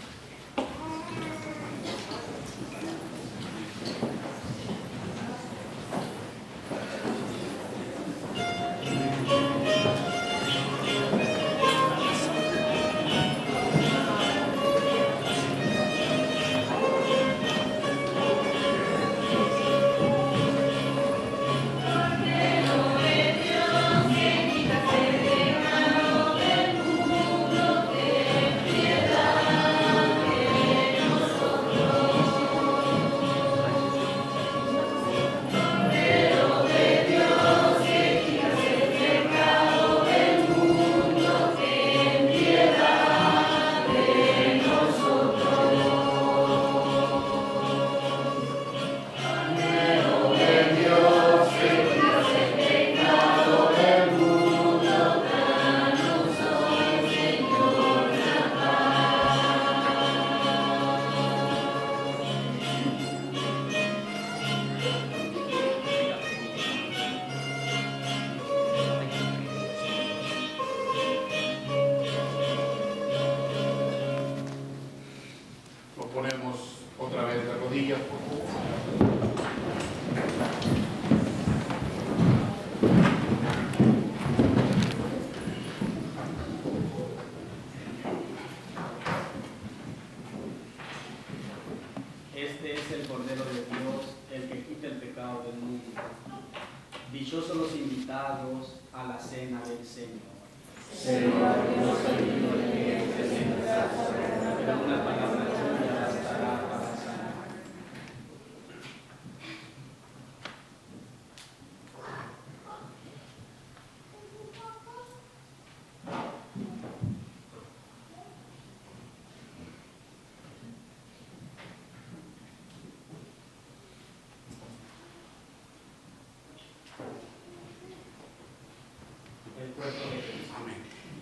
Dichosos los invitados a la cena del Señor. Señor, no soy digno de que entres en tu casa, pero una palabra tuya bastará para sanar. cuerpo de Cristo. Amén.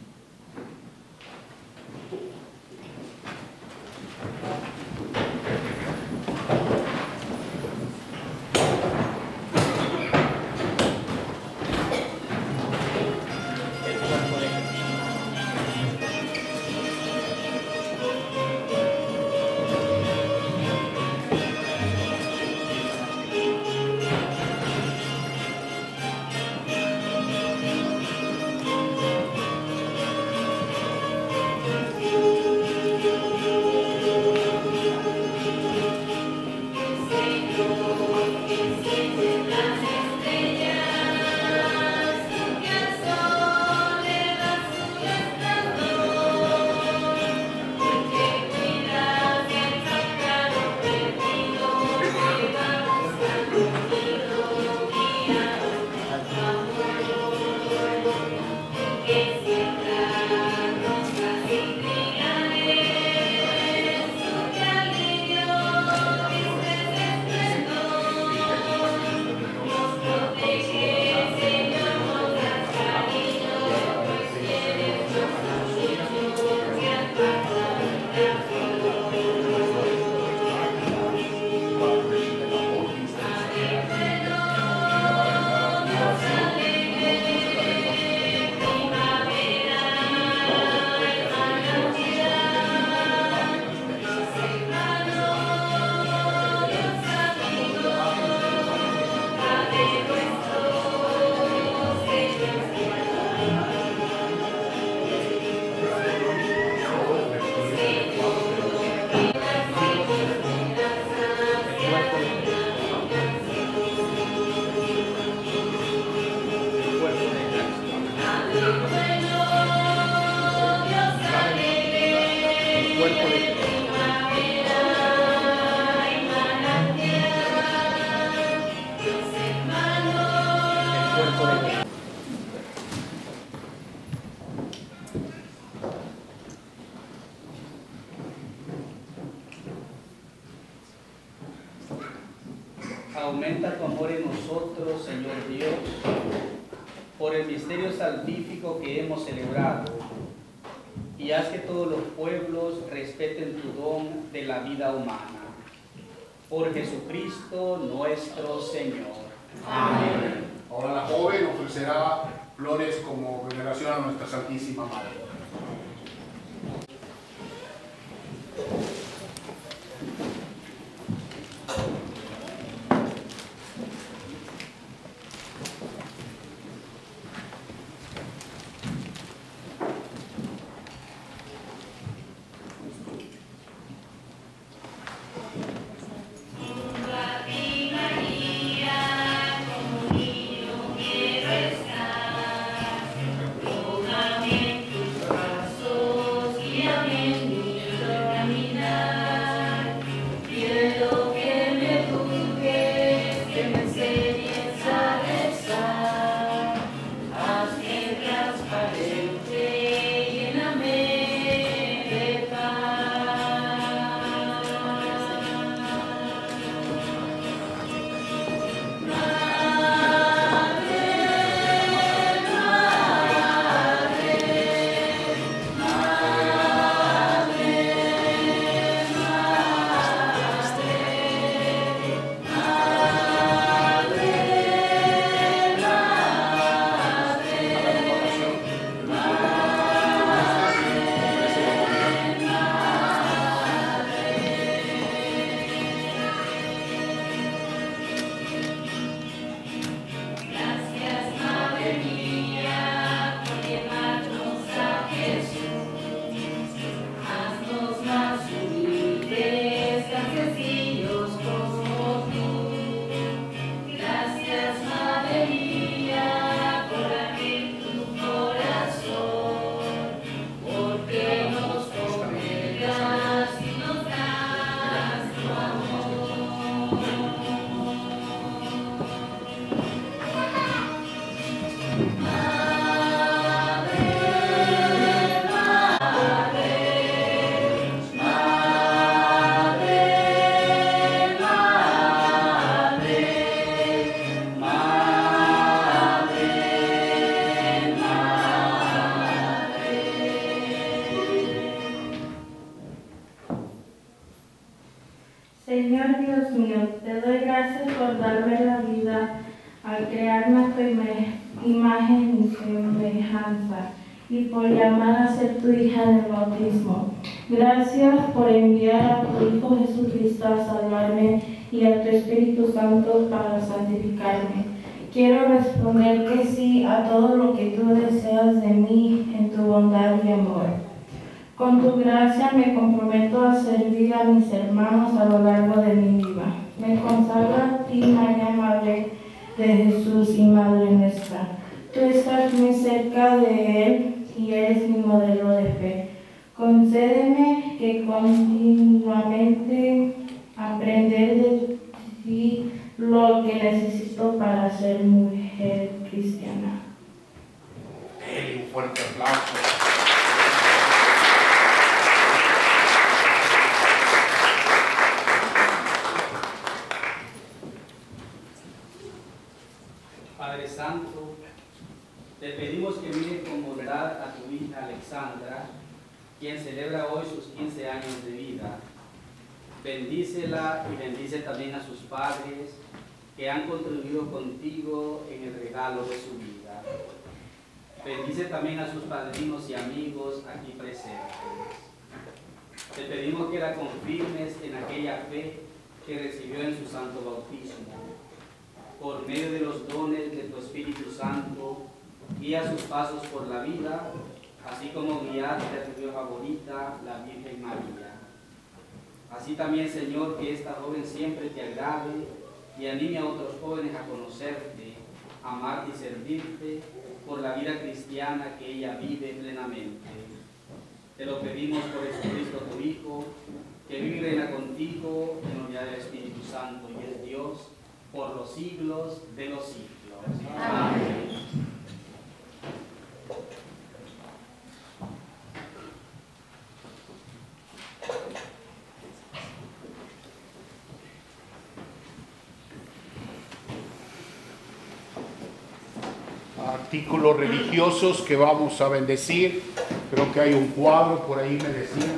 Aumenta tu amor en nosotros, Señor Dios, por el misterio salvífico que hemos celebrado, y haz que todos los pueblos respeten tu don de la vida humana. Por Jesucristo nuestro Señor. Amén. Ahora la joven ofrecerá flores como veneración a nuestra Santísima Madre. imagen y semejanza, y por llamar a ser tu hija en el bautismo. Gracias por enviar a tu Hijo Jesucristo a salvarme y a tu Espíritu Santo para santificarme. Quiero responder que sí a todo lo que tú deseas de mí en tu bondad y amor. Con tu gracia me comprometo a servir a mis hermanos a lo largo de mi vida. Me consagro a ti, María Madre de Jesús y Madre nuestra. Tú estás muy cerca de Él y eres mi modelo de fe. Concédeme que continuamente aprender de ti lo que necesito para ser mujer cristiana. Dele un fuerte aplauso. Padre Santo, te pedimos que mires con bondad a tu hija Alexandra, quien celebra hoy sus quince años de vida. Bendícela y bendice también a sus padres que han contribuido contigo en el regalo de su vida. Bendice también a sus padrinos y amigos aquí presentes. Te pedimos que la confirmes en aquella fe que recibió en su santo bautismo. Por medio de los dones de tu Espíritu Santo, guía sus pasos por la vida, así como guiaste a tu Dios favorita, la Virgen María. Así también, Señor, que esta joven siempre te agrade y anime a otros jóvenes a conocerte, amarte y servirte por la vida cristiana que ella vive plenamente. Te lo pedimos por Jesucristo, tu Hijo, que vive y reina contigo en la unidad del Espíritu Santo y es Dios por los siglos de los siglos. Amén. Artículos religiosos que vamos a bendecir. Creo que hay un cuadro por ahí, me decían.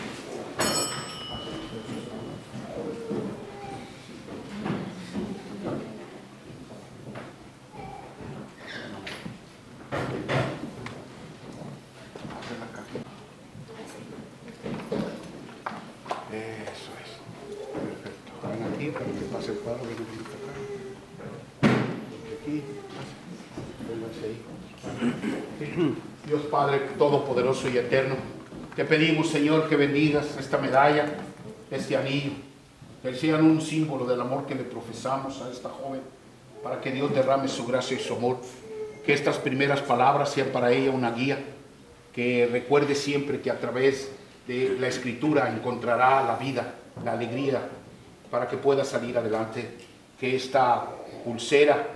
Eso es. Perfecto. Ven aquí para que pase el cuadro. Ven acá. Aquí. Dios Padre Todopoderoso y Eterno, te pedimos, Señor, que bendigas esta medalla, este anillo, que sean un símbolo del amor que le profesamos a esta joven, para que Dios derrame su gracia y su amor, que estas primeras palabras sean para ella una guía, que recuerde siempre que a través de la Escritura encontrará la vida, la alegría, para que pueda salir adelante, que esta pulsera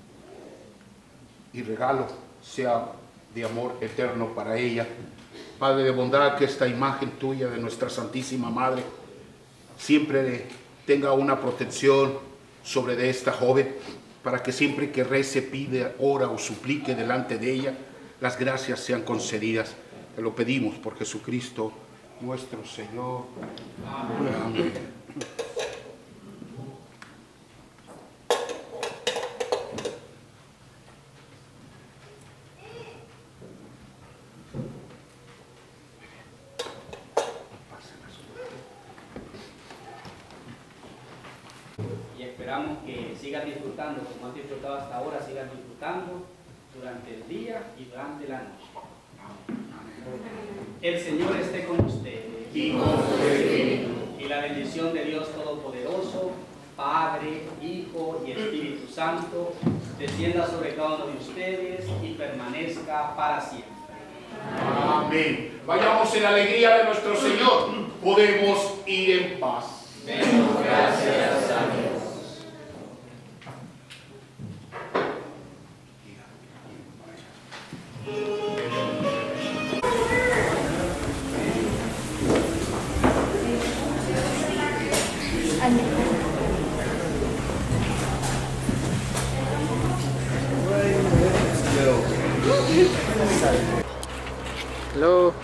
y regalo sea de amor eterno para ella. Padre de bondad, que esta imagen tuya de nuestra Santísima Madre siempre tenga una protección sobre de esta joven, para que siempre que rece, pide, ora o suplique delante de ella, las gracias sean concedidas. Te lo pedimos por Jesucristo nuestro Señor. Amén. Amén. Esperamos que sigan disfrutando, como han disfrutado hasta ahora, sigan disfrutando durante el día y durante la noche. El Señor esté con ustedes. Y con su espíritu. Y la bendición de Dios Todopoderoso, Padre, Hijo y Espíritu Santo, descienda sobre cada uno de ustedes y permanezca para siempre. Amén. Vayamos en alegría de nuestro Señor. Podemos ir en paz. Demos gracias a Dios. Hello.